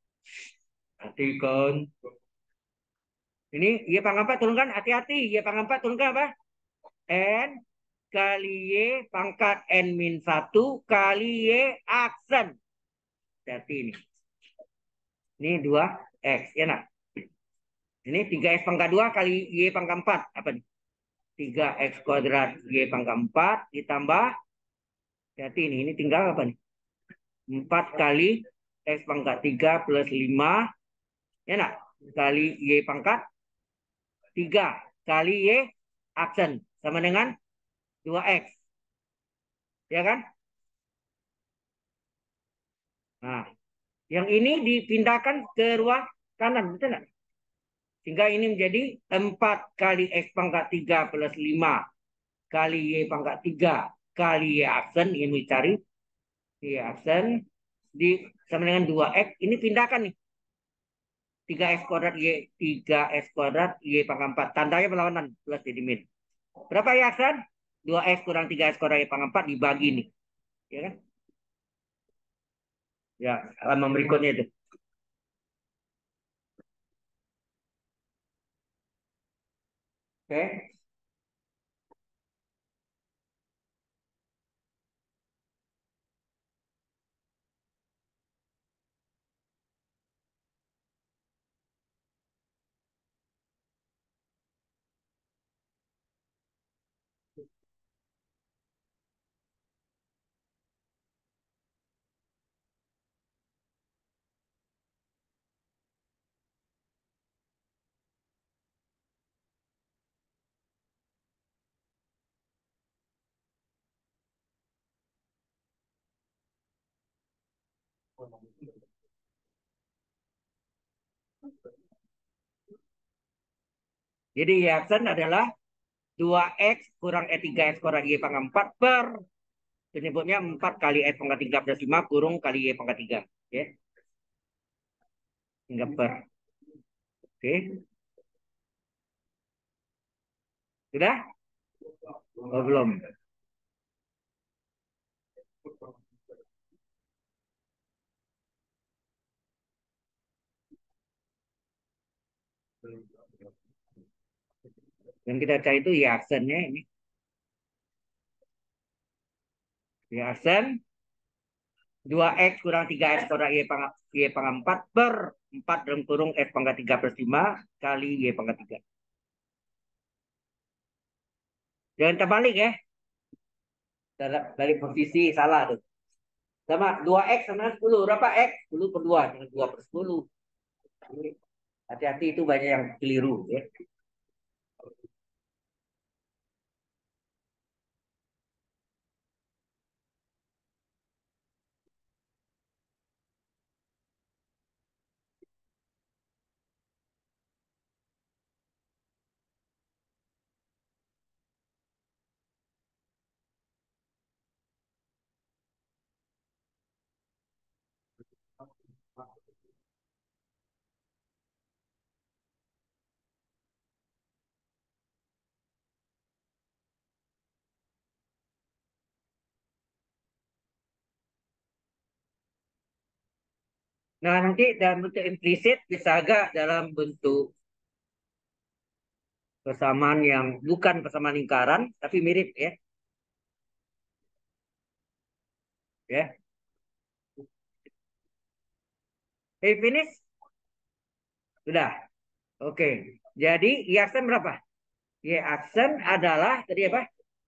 kan ini y pangkat empat turunkan hati-hati y pangkat empat turunkan apa? N kali Y pangkat N min satu kali Y aksen. Jadi ini. Ini dua X. Ya nak? Ini tiga X pangkat dua kali Y pangkat empat. Apa nih? tiga X kuadrat Y pangkat empat ditambah. Jadi ini. Ini tinggal apa nih? empat kali X pangkat tiga plus lima. Ya nak? Kali Y pangkat tiga kali Y aksen. Sama dengan dua X. Ya kan? Nah, yang ini dipindahkan ke ruang kanan, betul nggak? Sehingga ini menjadi empat kali X pangkat tiga plus lima kali Y pangkat tiga kali Y aksen. Ini mencari Y aksen di sama dengan dua X. Ini pindahkan nih. tiga X kuadrat Y, tiga X kuadrat Y pangkat empat. Tandanya berlawanan. Plus jadi min. Berapa Y aksen? dua X kurang tiga X kuadrat Y pangkat empat dibagi nih. Ya kan? Ya, halaman berikutnya itu. Oke. Jadi Y aksen adalah dua X kurang E tiga X kuadrat Y pangkat empat per penyebutnya empat kali X pangkat tiga plus lima kurung kali Y pangkat tiga. Ya. Hingga per. Oke. Sudah? Oh, belum. Yang kita cari itu Y aksennya ini. Y aksen dua X kurang tiga X kuadrat Y pangkat Y pangkat empat per empat dalam kurung X pangkat tiga plus lima kali Y pangkat tiga. Jangan terbalik ya. Balik posisi salah tuh. Sama dua X sama sepuluh. Berapa X? sepuluh per dua. Dengan dua per sepuluh. Hati-hati itu banyak yang keliru ya. Nah, nanti dalam bentuk implisit bisa agak dalam bentuk persamaan yang bukan persamaan lingkaran, tapi mirip ya. Ya, hey, finish? Sudah. Oke. Jadi Y aksen berapa? Y aksen adalah tadi apa?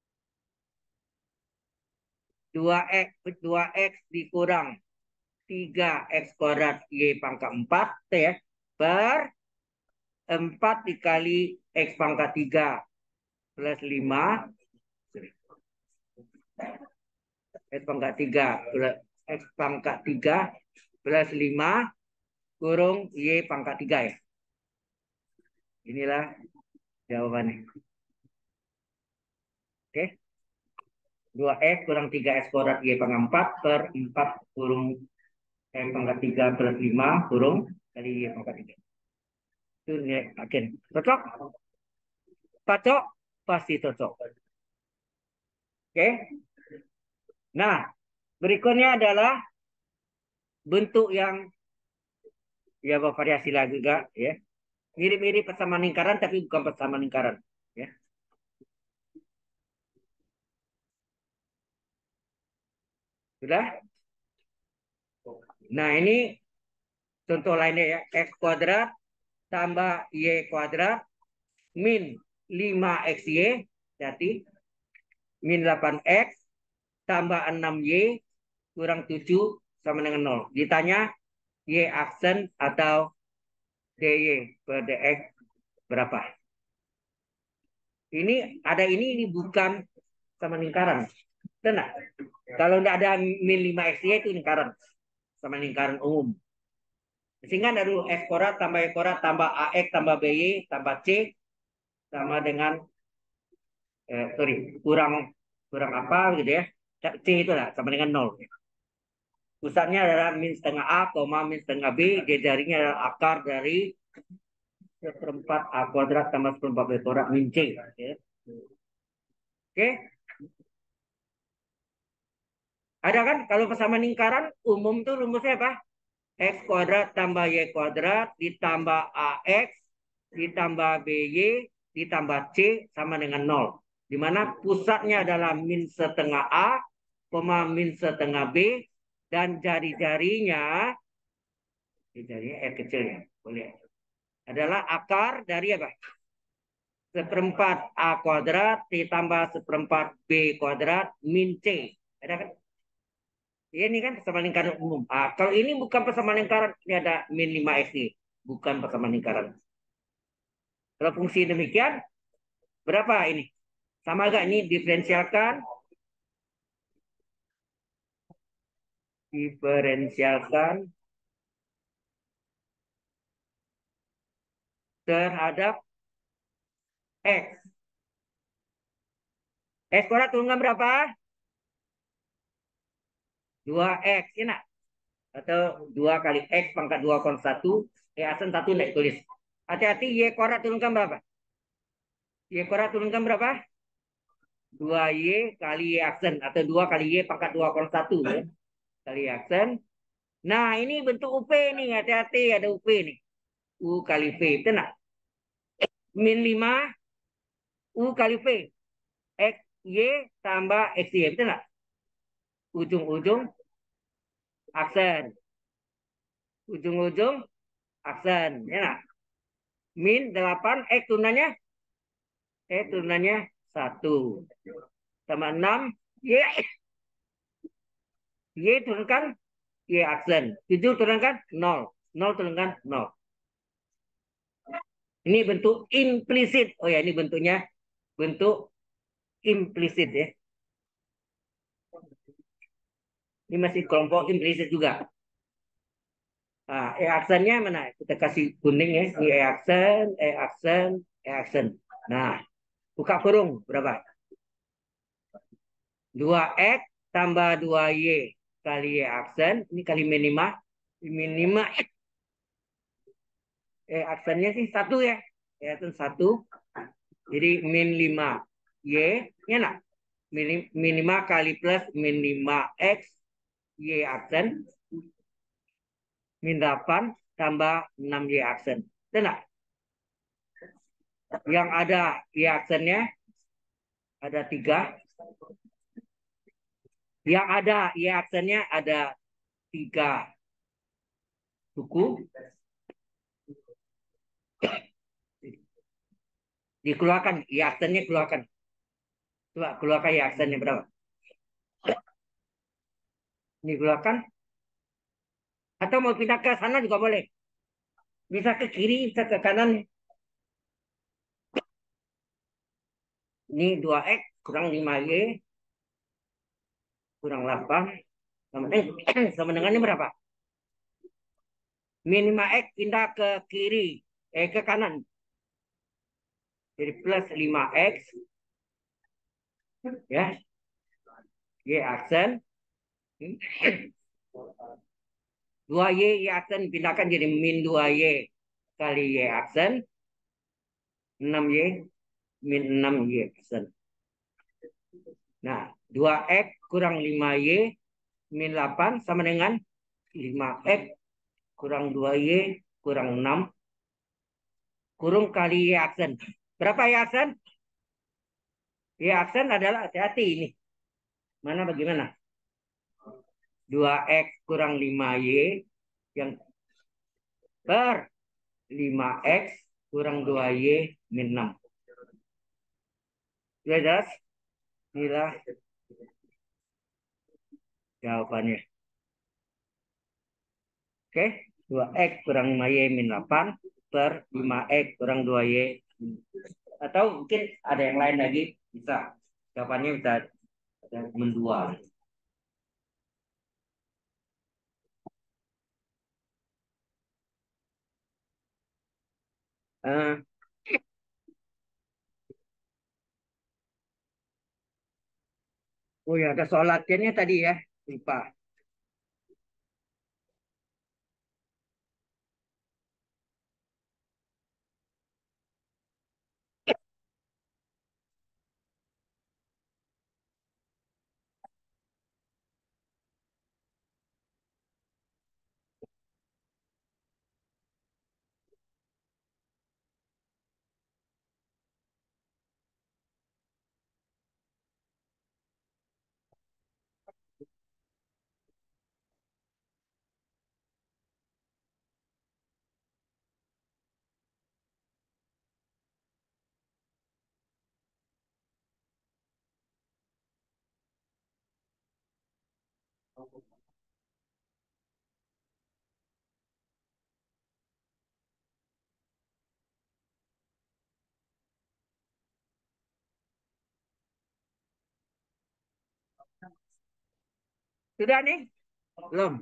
dua x dua x dikurang tiga x kuadrat Y pangkat empat ya, per empat dikali X pangkat tiga plus lima X pangkat tiga plus X pangkat tiga plus lima kurung Y pangkat tiga ya. Inilah jawabannya. Oke. dua x kurang tiga x kuadrat Y pangkat empat per empat kurung X pangkat tiga plus lima kurung kali Y pangkat tiga. Itu nilai akhir. Cocok? Cocok? Pasti cocok. Oke. Nah, berikutnya adalah bentuk yang ya bervariasi lagi juga ya. Mirip-mirip persamaan lingkaran tapi bukan persamaan lingkaran ya. Sudah? Nah, ini contoh lainnya ya. X kuadrat tambah Y kuadrat min lima x Y. Jadi min delapan x tambah enam Y kurang tujuh sama dengan nol. Ditanya Y aksen atau D Y per dx berapa? Ini ada ini, ini bukan sama lingkaran. Tenang. Kalau tidak ada min lima x Y itu lingkaran. Sama lingkaran umum. Sehingga dari X kuadrat tambah Y kuadrat tambah A X tambah B Y tambah C sama dengan eh, sorry kurang kurang apa gitu ya. C itu lah sama dengan nol. Pusatnya adalah min setengah A, koma min setengah B. Dia jarinya adalah akar dari seperempat A kuadrat tambah seperempat B kuadrat min C. Oke. Oke. Ada kan kalau persamaan lingkaran umum tuh rumusnya apa? X kuadrat tambah Y kuadrat ditambah A X ditambah B Y ditambah C sama dengan nol. Di mana pusatnya adalah min setengah A, koma min setengah B, dan jari-jarinya, jarinya R kecil ya, boleh. Adalah akar dari apa? Seperempat A kuadrat ditambah seperempat B kuadrat min C. Ada kan? Ini kan persamaan lingkaran umum. Ah, kalau ini bukan persamaan lingkaran, ini ada min lima x ini. Bukan persamaan lingkaran. Kalau fungsi demikian, berapa ini? Sama gak ini diferensialkan? Diferensialkan terhadap X. X kuadrat turunkan berapa? dua x. Ini atau dua kali X pangkat dua kurang satu. Eh, asal satu naik tulis. Hati-hati, Y kuadrat turunkan berapa? Y kuadrat turunkan berapa? dua Y kali Y aksen. Atau dua kali Y pangkat dua kurang satu. Ya. Kali Y aksen. Nah, ini bentuk U P nih. Hati-hati, ada U P nih. U kali V. Tenang. Min lima U kali V. X, Y tambah X, Y. Betul nggak? Ujung-ujung aksen. Ujung-ujung aksen. Ya nggak? Min delapan X turunannya. X turunannya satu. Sama enam. Y. Y turunkan. Y aksen. tujuh turunkan nol. nol turunkan nol. Ini bentuk implisit. Oh ya, ini bentuknya bentuk implisit ya. Ini masih kelompok implisit juga. Nah, E aksennya mana? Kita kasih kuning ya. Ini E aksen, E aksen, E aksen. Nah, buka kurung berapa? dua x tambah dua y kali Y aksen. Ini kali minima. Minima X. E aksennya sih satu ya. E aksen satu. Jadi min lima Y. Ya nak? Minima kali plus min lima X. Y aksen. min delapan tambah enam Y aksen. Benar? Yang ada Y aksennya ada tiga. Yang ada Y aksennya ada tiga suku. Dikeluarkan Y aksennya, keluarkan. Coba keluarkan Y aksennya berapa? Ini keluarkan. Atau mau pindah ke sana juga boleh. Bisa ke kiri, bisa ke kanan. Ini dua X kurang lima Y kurang delapan. Sama, eh, sama dengannya berapa? Min lima X pindah ke kiri. Eh, ke kanan. Jadi plus lima X. Ya. Y aksen. dua Y, Y aksen pindahkan jadi min dua Y kali Y aksen. enam Y min enam Y aksen. Nah, dua X kurang lima Y min delapan sama dengan lima X kurang dua Y kurang enam kurung kali Y aksen. Berapa Y aksen? Y aksen adalah, hati-hati ini. Mana bagaimana? dua X kurang lima Y yang per lima X kurang dua Y min enam. Sudah jelas? Inilah jawabannya. Oke, dua X kurang lima Y min delapan per lima X kurang dua Y. Atau mungkin ada yang lain lagi, bisa. Jawabannya bisa ada mendua. Uh, oh ya, ada soal latihannya tadi ya, lupa. Sudah nih? Belum.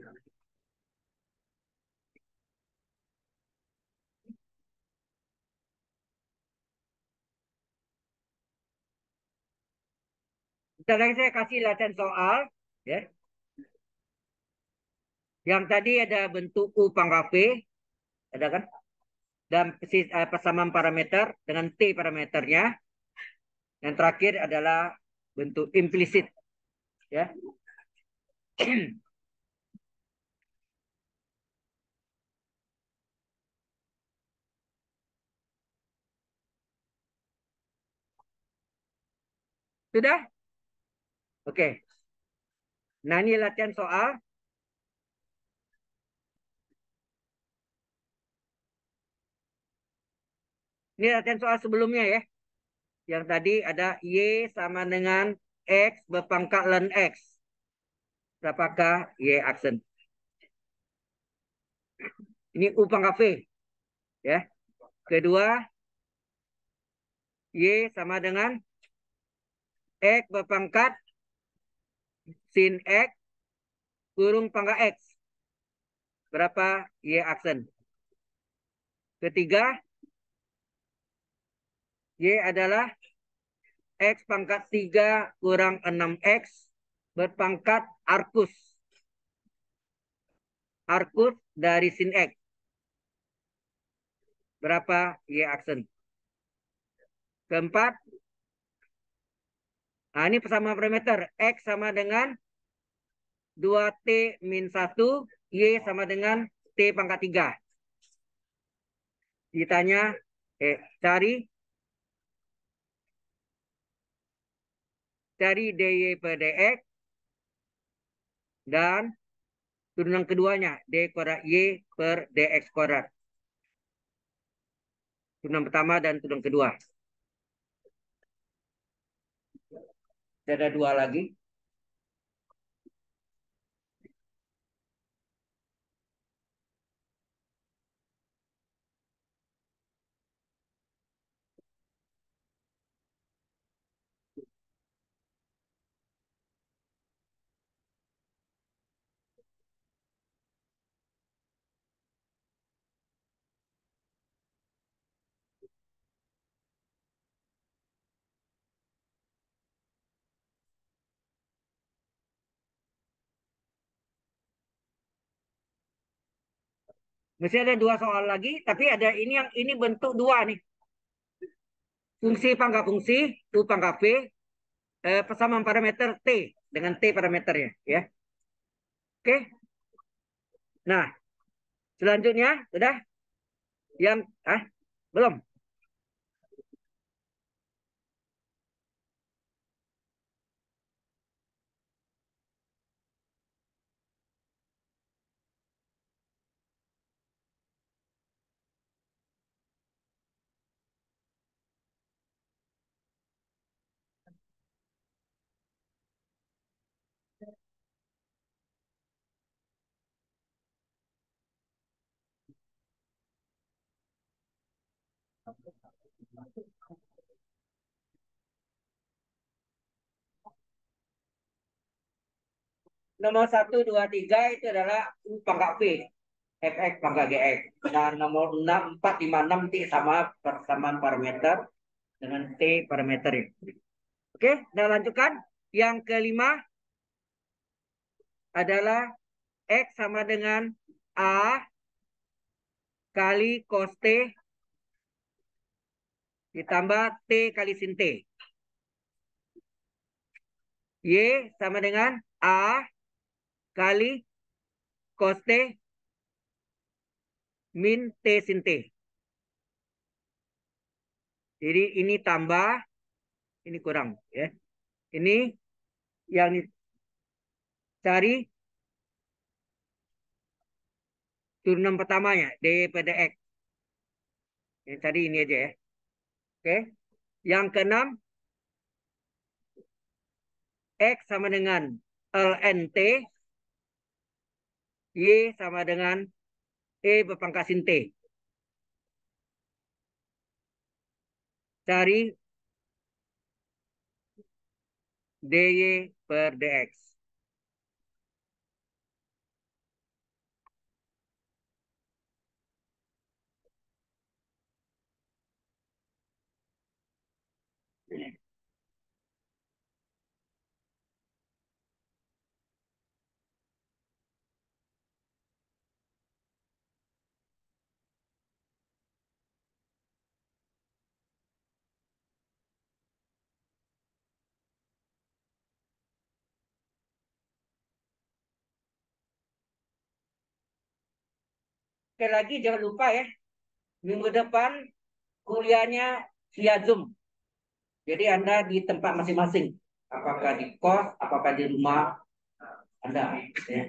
Bentar lagi saya kasih latihan soal. Ya. Yang tadi ada bentuk U pangkat V. Ada kan? Dan persamaan parameter dengan T parameternya. Yang terakhir adalah bentuk implisit. Ya. Sudah? Oke. Nah, ini latihan soal. Ini latihan soal sebelumnya ya. Yang tadi ada Y sama dengan X berpangkat ln X. Berapakah Y aksen? Ini U pangkat V. Ya. Kedua, Y sama dengan X berpangkat sin X kurung pangkat X. Berapa Y aksen? Ketiga, Y adalah X pangkat tiga kurang enam X berpangkat arkus. Arkus dari sin X. Berapa Y aksen? Keempat, nah ini persamaan parameter. X sama dengan dua T min satu, Y sama dengan T T pangkat tiga. Ditanya, eh, cari cari dy per dx dan turunan keduanya d kuadrat y per dx kuadrat. Turunan pertama dan turunan kedua. Ada dua lagi. Mesti ada dua soal lagi, tapi ada ini yang ini bentuk dua nih. Fungsi pangkat fungsi U pangkat V eh, persamaan parameter T dengan T parameternya, ya. Oke. Nah, selanjutnya sudah yang ah belum. Nomor satu, dua, tiga itu adalah U pangkat V, Fx pangkat Gx. Dan nomor enam, empat, lima, enam T sama persamaan parameter dengan T parameter. Oke, kita lanjutkan. Yang kelima adalah X sama dengan A kali cos T ditambah T kali sin T. Y sama dengan A kali cos T min T sin T. Jadi ini tambah, ini kurang, ya. Ini yang dicari turunan pertamanya, D per dx. Yang tadi ini aja, ya. Oke. Yang keenam, X sama dengan ln T, Y sama dengan E berpangkat sin T. Cari dy per dx. Sekali lagi jangan lupa, ya, minggu depan kuliahnya via Zoom. Jadi Anda di tempat masing-masing. Apakah di kos, apakah di rumah Anda. Ya.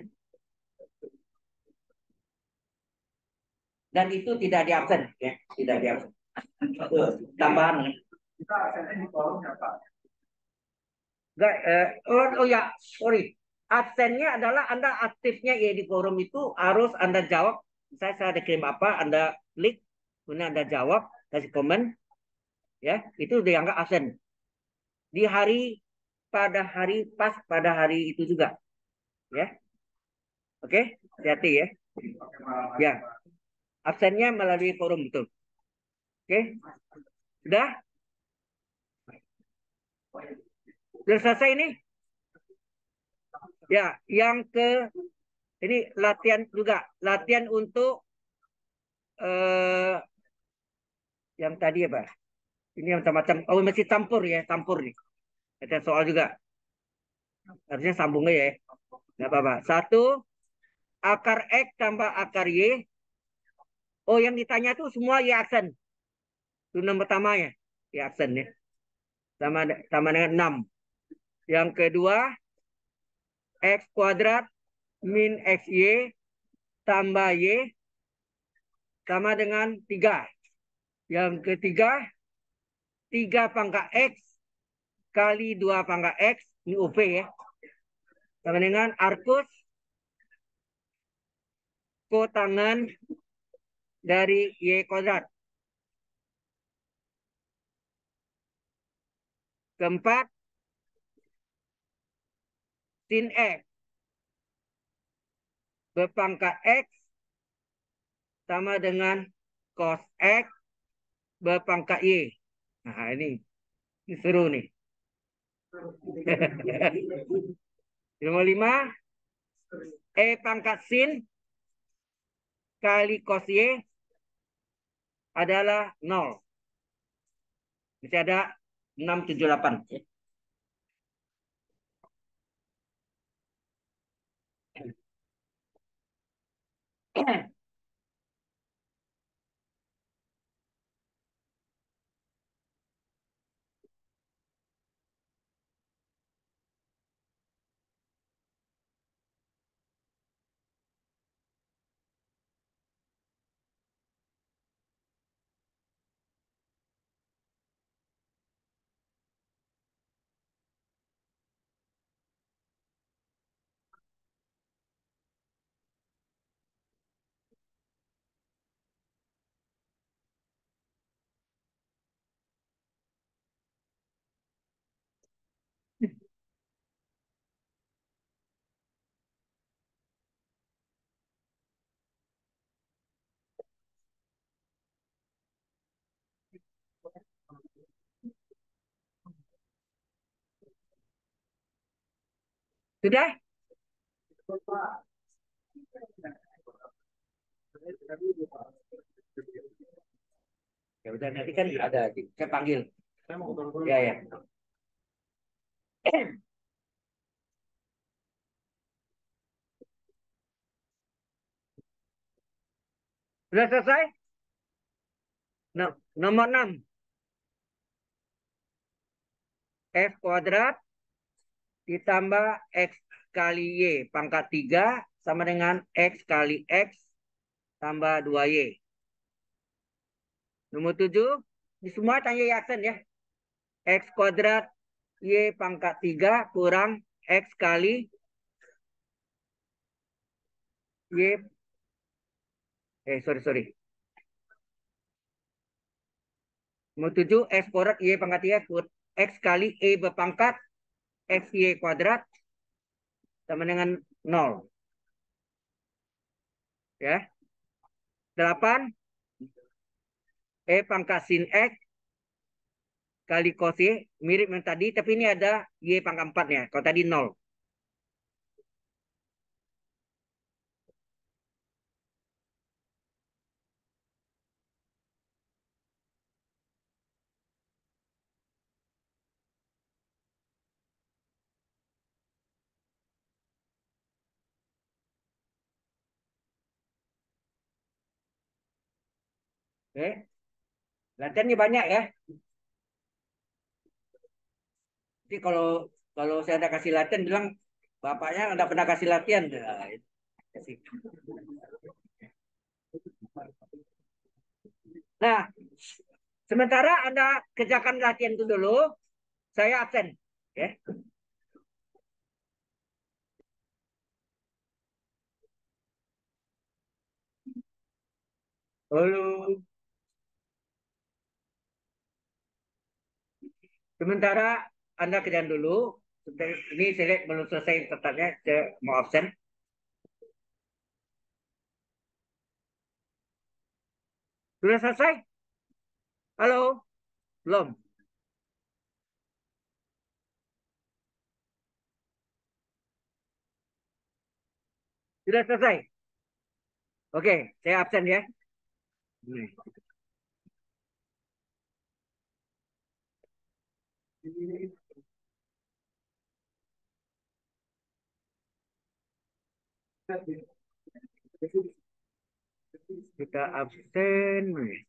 Dan itu tidak di absen, ya, tidak di absen. Tambahan. Kita absennya di kolomnya, Pak. Enggak, eh, oh, oh ya, sorry. Absennya adalah Anda aktifnya ya di forum itu harus Anda jawab. Saya saya ada kirim apa, Anda klik, kemudian Anda jawab, kasih komen, ya, itu dianggap absen. Di hari pada hari pas pada hari itu juga, ya. Oke, hati-hati, ya. Ya, absennya melalui forum betul. Oke, sudah, sudah selesai ini. Ya, yang ke ini latihan juga, latihan untuk eh, yang tadi ya, Pak. Ini yang macam-macam. Oh, masih campur, ya, campur nih. Ada soal juga. Harusnya sambung aja, ya. Nggak apa-apa. Satu, akar X tambah akar Y Oh, yang ditanya tuh semua Y aksen. Turunan pertamanya Y aksen ya. Sama sama dengan enam. Yang kedua, X kuadrat min X Y tambah Y sama dengan tiga. Yang ketiga, tiga pangkat X kali dua pangkat X. Ini U P ya. Sama dengan arcus kotangen dari Y kuadrat. Keempat, sin X berpangkat X sama dengan cos X berpangkat Y. Nah, ini, ini seru nih. Nomor lima, E pangkat sin kali cos Y adalah nol. Masih ada enam, tujuh, delapan. Sudah? Ya udah, nanti kan ada, saya panggil. Ya, ya. Sudah selesai? No, nomor enam. F kuadrat ditambah X kali Y pangkat tiga sama dengan X kali X tambah dua Y. Nomor tujuh. Ini semua tanya Y aksen ya. X kuadrat Y pangkat tiga kurang X kali Y. Eh, sorry, sorry. Nomor tujuh. X kuadrat Y pangkat tiga kurang X kali E berpangkat X Y kuadrat sama dengan nol. Ya. Delapan. E pangkat sin X kali cos Y. Mirip yang tadi, tapi ini ada Y pangkat empat ya. Kalau tadi nol. Oke. Latihannya banyak ya. Jadi kalau kalau saya ada kasih latihan bilang bapaknya ada pernah kasih latihan. Nah, itu. Nah, sementara Anda kerjakan latihan itu dulu, saya absen. Ya. Halo. Sementara Anda kerjakan dulu. Ini saya lihat belum selesai tetapnya, saya mau absen. Sudah selesai? Halo? Belum? Sudah selesai? Oke, saya absen ya. Kita absen.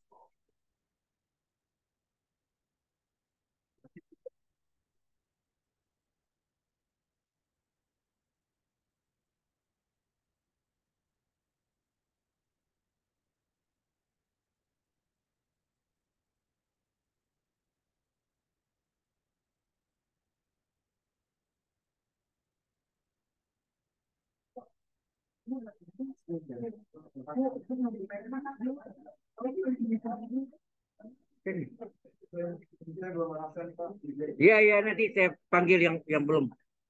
Iya, iya, nanti saya panggil yang yang belum.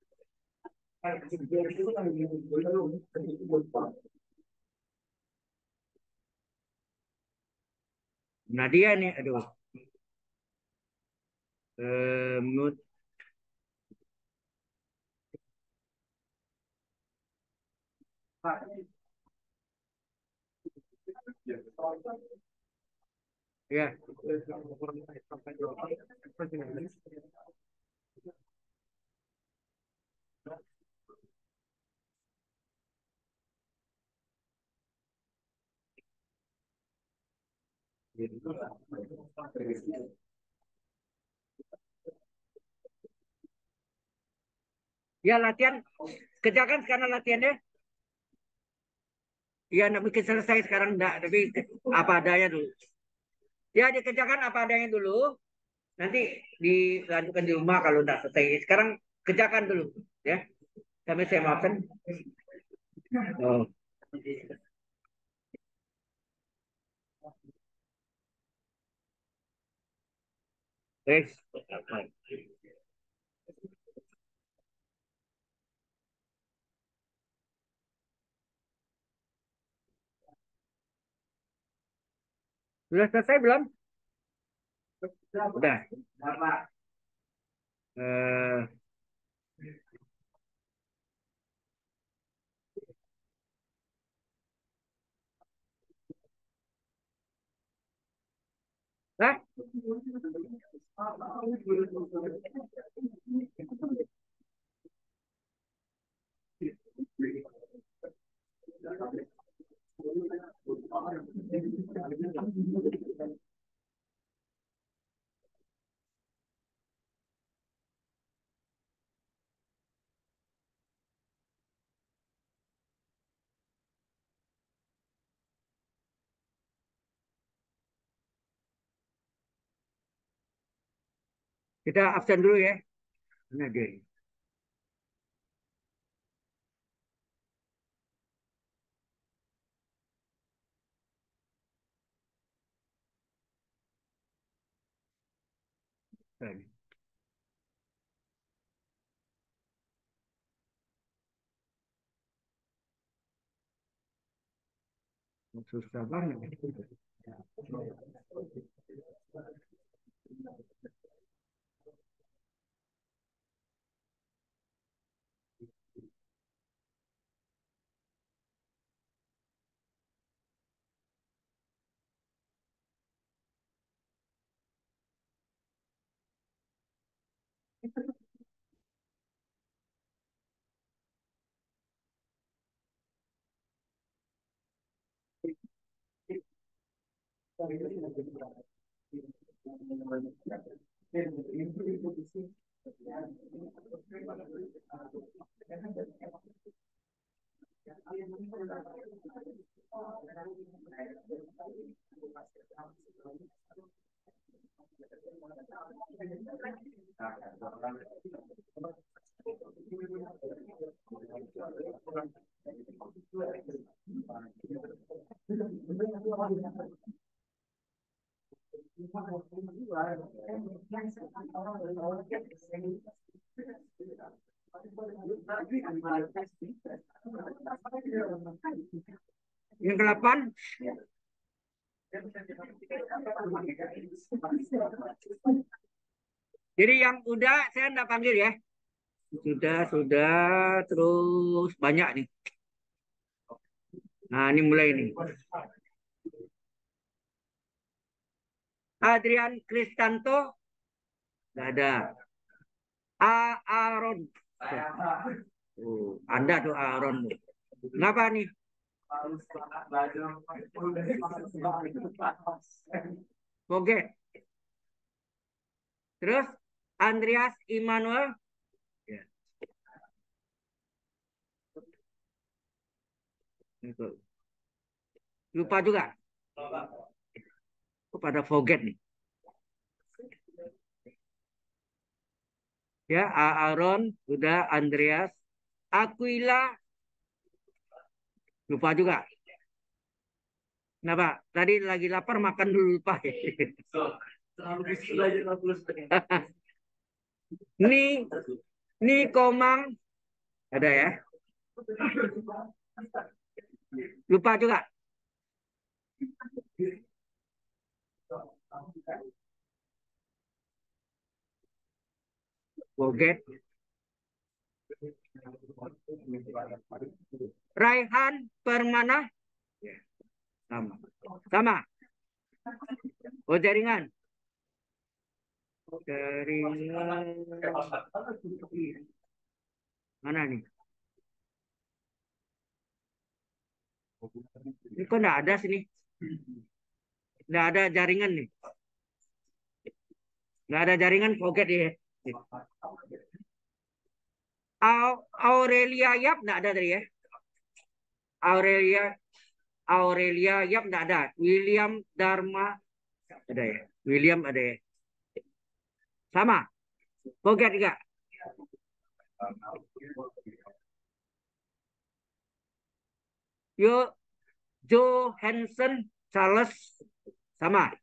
Nah dia nih, aduh. Eh, mute. Ya. Ya latihan, kerjakan sekarang latihannya. Ya, nak bikin selesai sekarang enggak, tapi apa adanya dulu. Ya, dikerjakan apa adanya dulu. Nanti dilanjutkan di rumah kalau enggak selesai. Sekarang kerjakan dulu, ya. Sampai saya maafkan. Oh. Baik. Sudah selesai belum? Sudah. Eh, Hah? Kita absen dulu ya. Mana dia? Ini. Susah banget. Yang ke delapan. Jadi yang udah saya enggak panggil ya. Sudah, sudah, terus banyak nih. Nah, ini mulai nih. Adrian Kristanto, nggak ada. A. Aaron. Oh, Anda tuh Aaron. Kenapa nih? Oke. Terus Andreas Immanuel. Ya. Itu. Lupa juga. Kok pada forget nih. Ya, Aaron, udah Andreas, Aquila, lupa juga. Kenapa? Tadi lagi lapar makan dulu lupa. Nih, nih Komang, ada ya. Lupa juga. Forget. Raihan Permana. Ya, sama. Sama. Oh, jaringan. Jaringan. Mana nih? Ini kok nggak ada sini? Nggak ada jaringan nih. Nggak ada jaringan, forget ya. Aurelia Yap nggak ada tadi ya. Aurelia Aurelia Yap nggak ada. William Dharma ada ya. William ada ya. Sama. Forget juga. Yo Johansson Charles sama.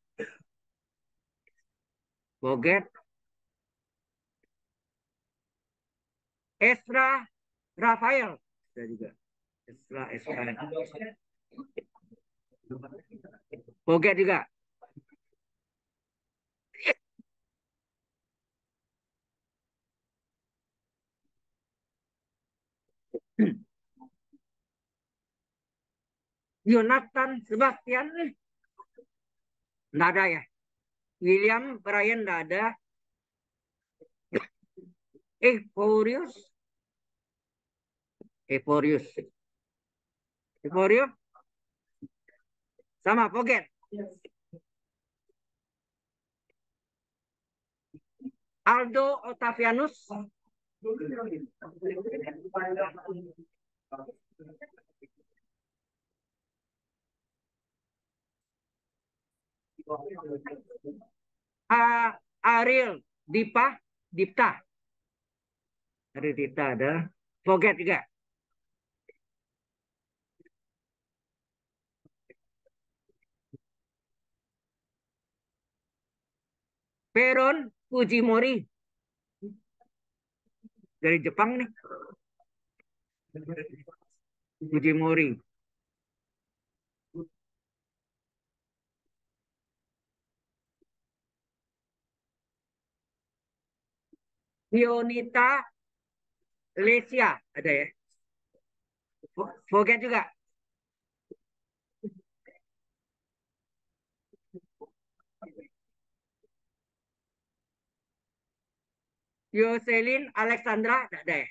Forget. Ezra Rafael ada juga. Ezra Ezra. Forget juga. Jonathan Sebastian nggak ada ya. William Brian nggak ada. Evorius Evorius Evorius sama forget. Aldo Octavianus A Ariel Dipa Dipta Ariel Dipta ada. Forget juga. Peron Fujimori dari Jepang nih. Fujimori. Dionita Lesia ada ya. Forget juga. Yoselin Alexandra ada ya.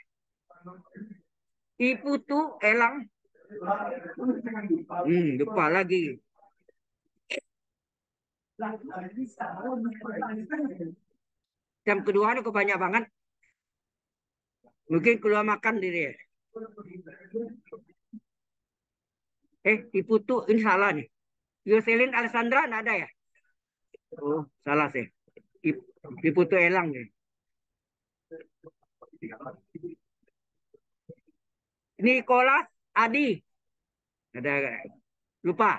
Iputu Elang. Hmm, lupa lagi. Jam kedua ini kok banyak banget. Mungkin keluar makan diri ya. Eh, Iputu ini salah nih. Yoselin Alexandra nggak ada ya? Oh, salah sih. Iputu Elang nih. Nicholas Adi. Ada lupa.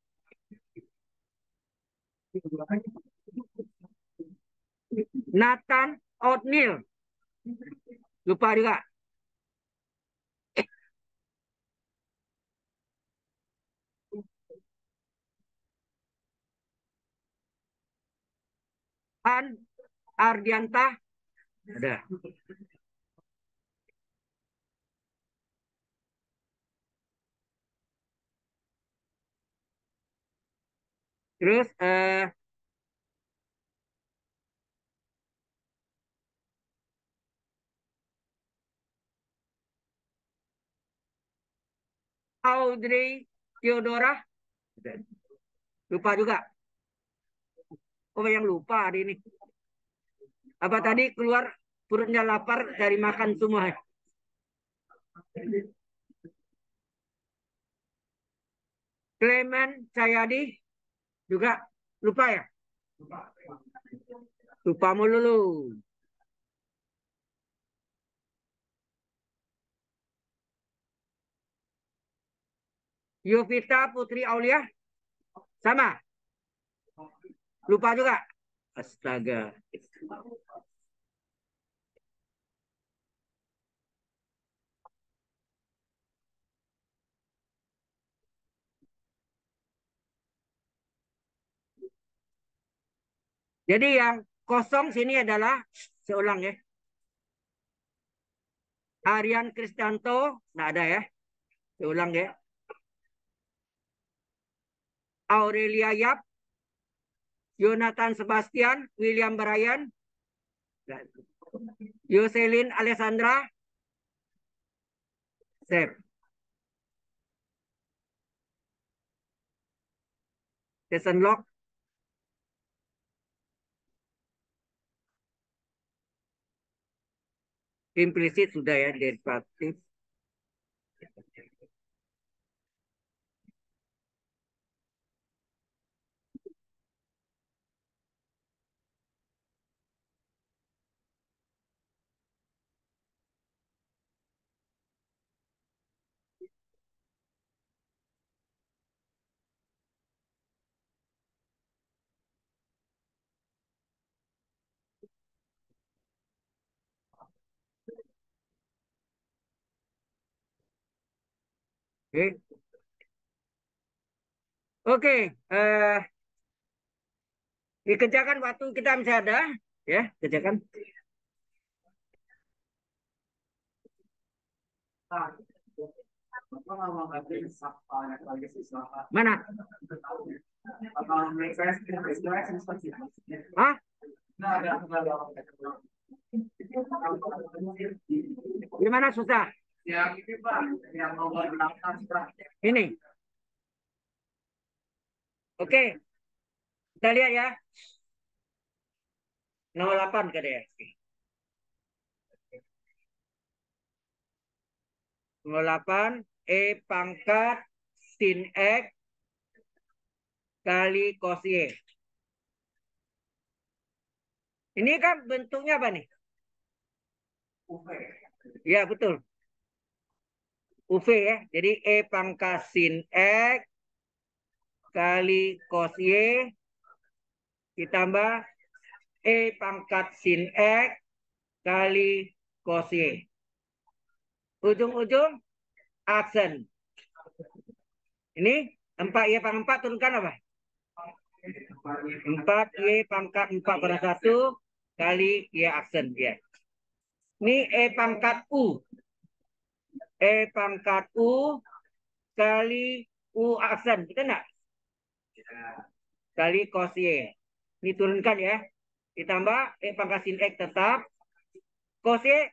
Nathan O'Neil. Lupa juga. Han Ardianta. Ada. Terus eh, Audrey Theodora? Lupa juga. Oh, yang lupa hari ini. Apa tadi keluar perutnya lapar dari makan semua? Clement Cahyadi juga lupa ya? Lupa mulu lu. Yovita Putri Aulia sama. Lupa juga. Astaga. Jadi yang kosong sini adalah, seulang ya. Aryan Kristanto, nggak ada ya. Seulang ya. Aurelia Yap, Jonathan Sebastian, William Bryan, Yoselin Alessandra, Sep. Jason Lock, implisit sudah ya, derivatif. Oke, oke. Eh, dikerjakan waktu kita masih ada, ya, kerjakan. Mana? Hah? Gimana susah? Ini. Oke, kita lihat ya. nol delapan ke deh. nol delapan E pangkat sin X kali cos Y. Ini kan bentuknya apa nih? Ya, betul. U V ya. Jadi E pangkat sin X kali cos Y ditambah E pangkat sin X kali cos Y. Ujung-ujung aksen. Ini empat Y pangkat empat turunkan apa? empat Y pangkat empat pada satu kali Y aksen. Ya. Ini E pangkat U. E pangkat U kali U aksen. Kita enggak? Kali cos Y. Ini turunkan ya. Ditambah E pangkat sin X tetap. Cos Y.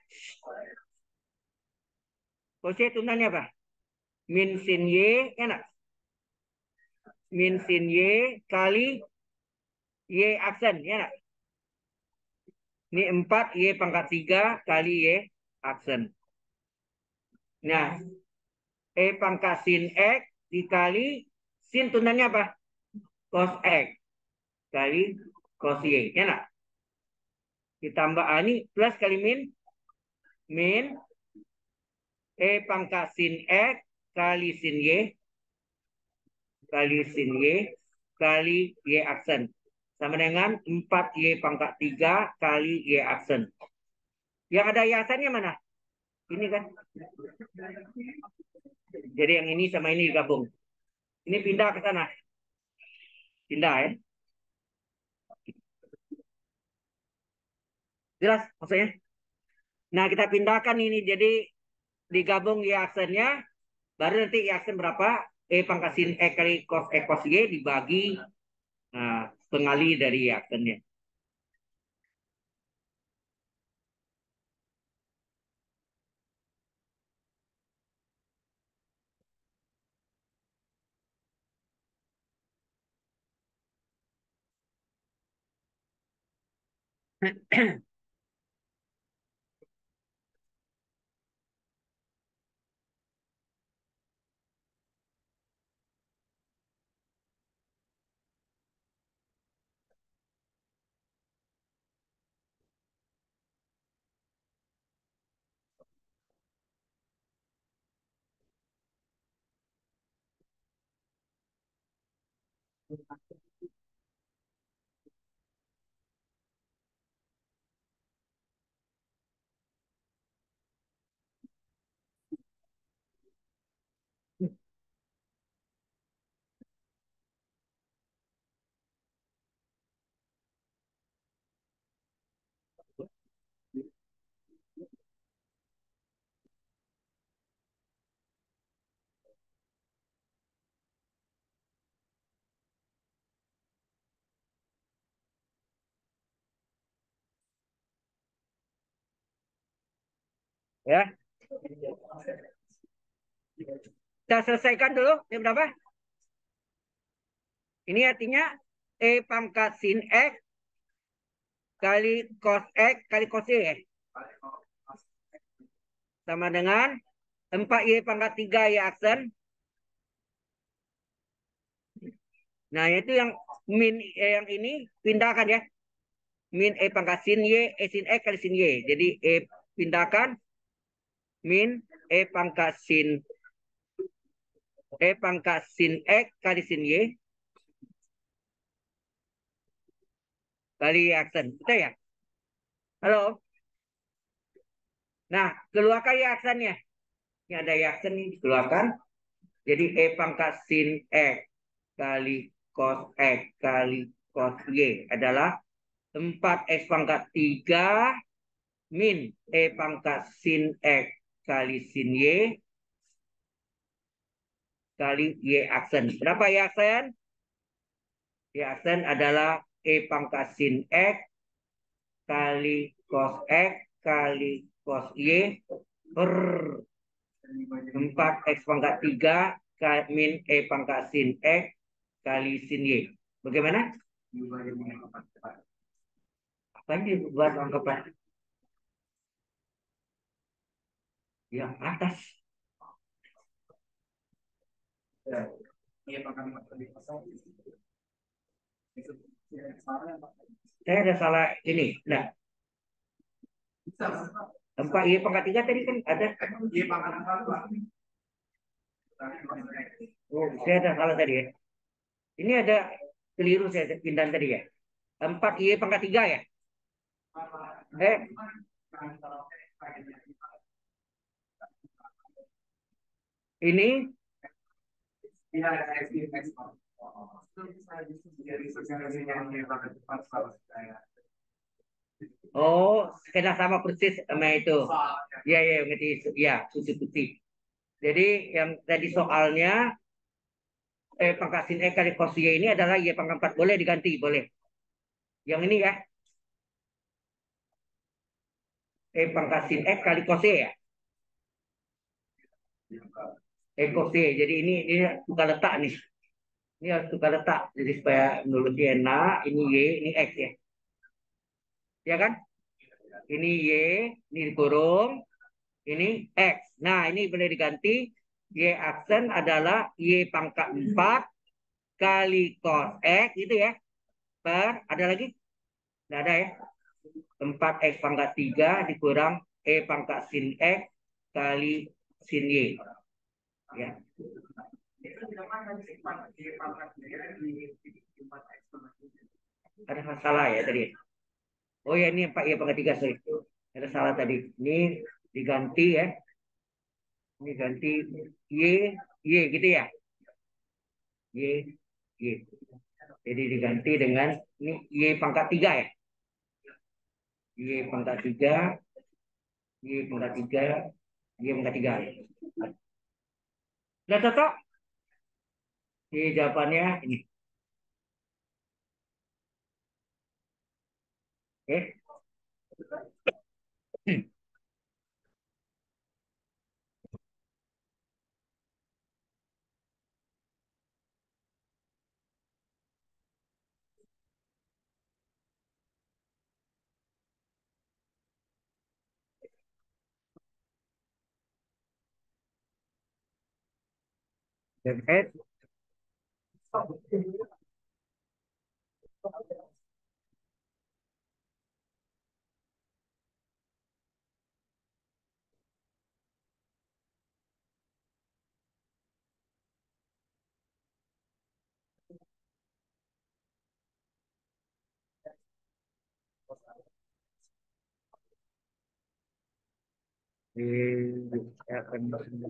Cos Y turunannya apa? Min sin Y. Ya enggak? Min sin Y kali Y aksen. Ya enggak? Ini empat Y pangkat tiga kali Y aksen. Nah, E pangkat sin X dikali sin tunannya apa? Cos X kali cos Y. Ya enggak? Ditambah A ini plus kali min. Min E pangkat sin X kali sin Y kali sin Y kali Y aksen. Sama dengan empat Y pangkat tiga kali Y aksen. Yang ada Y aksennya mana? Ini kan. Jadi yang ini sama ini digabung. Ini pindah ke sana. Pindah ya. Jelas maksudnya? Nah, kita pindahkan ini jadi digabung Y aksennya. Baru nanti Y aksen berapa? E pangkat sin X kali cos X cos Y dibagi nah, pengali dari Y aksennya. Ya, kita selesaikan dulu. Yang berapa? Ini artinya E pangkat sin X kali cos X kali cos Y ya. Sama dengan empat Y pangkat tiga Y aksen. Nah, itu yang min eh, yang ini pindahkan ya. Min E pangkat sin Y, E sin X kali sin Y. Jadi E pindahkan min E pangkat sin E pangkat sin X kali sin Y kali Y aksen. Betul ya? Halo? Nah, keluarkan Y aksennya. Ini ada Y aksen ini dikeluarkan. Jadi E pangkat sin X kali cos X kali cos Y adalah empat X pangkat tiga min E pangkat sin X kali sin Y kali Y aksen. Berapa Y aksen? Y aksen adalah E pangkat sin X kali cos X kali cos Y per empat X pangkat tiga min E pangkat sin X kali sin Y. Bagaimana? Apa ini buat anggapan? Yang atas. Saya ada salah ini. Nah, empat Y pangkat tiga tadi kan ada. Oh, saya ada salah tadi ya. Ini ada keliru saya pindahan tadi ya. Empat Y pangkat tiga ya. Eh, ini oh, kena sama persis sama itu. Ya, ya, ngerti. Ya, substitusi. Jadi yang tadi soalnya eh, pangkat sin E kali cos Y ini adalah Y pangkat empat. Boleh diganti, boleh. Yang ini ya, E pangkat sin X kali cos Y ya. E cos Y. Jadi ini ini tukar letak nih. Ini harus tukar letak. Jadi supaya menurut dia enak, ini Y, ini X ya. Ya kan? Ini Y, ini dikurung, ini X. Nah, ini boleh diganti. Y aksen adalah Y pangkat empat kali cos X, gitu ya. Per, ada lagi? Tidak ada ya. empat X pangkat tiga dikurang E pangkat sin X kali sin Y. Ya. Ada masalah ya tadi. Oh ya, ini empat Y pangkat tiga, sorry. Ada salah tadi. Ini diganti ya. Ini ganti Y, Y gitu ya. Y, Y. Jadi diganti dengan ini Y pangkat tiga ya. Y pangkat tiga, Y pangkat tiga, Y pangkat tiga. Sudah cocok? Ini jawabannya ini. Oke. Z. Di akan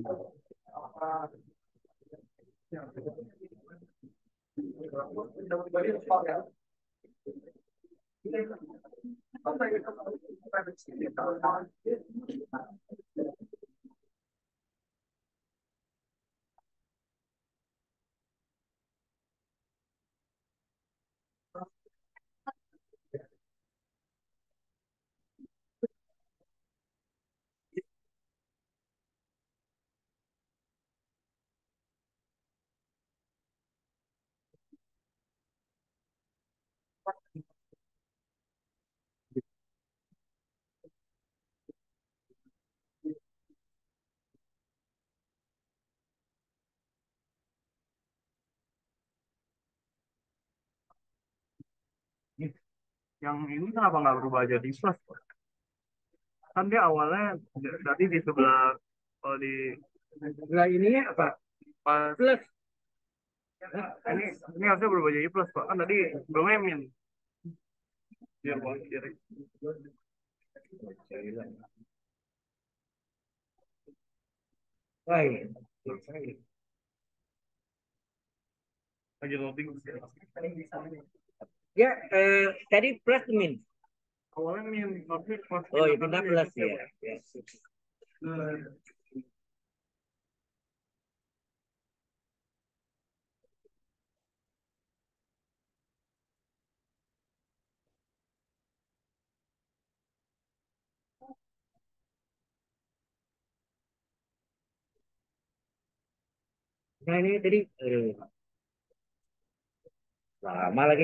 Yang ini kenapa nggak berubah jadi plus? Kan dia awalnya tadi di sebelah, kalau di Nah, ini apa? pas Plus. ini ini harusnya berubah jadi plus Pak. Kan tadi sebelumnya min. Biar bawah kiri. Baik. Lagi loading. Ya, eh, tadi plus min. Awalnya min, tapi pas Oh, ya pindah pindah tadi plus ya. ya. Ya. Nah, ini tadi aduh, lama lagi.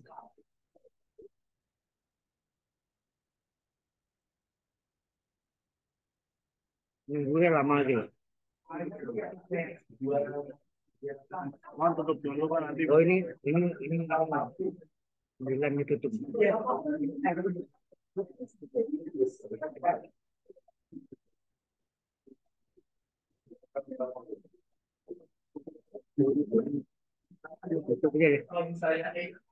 Nunggunya lama lagi. Mau tutup dulu kan nanti. Oh, ini ini ini sembilan ditutup. Tutupnya deh.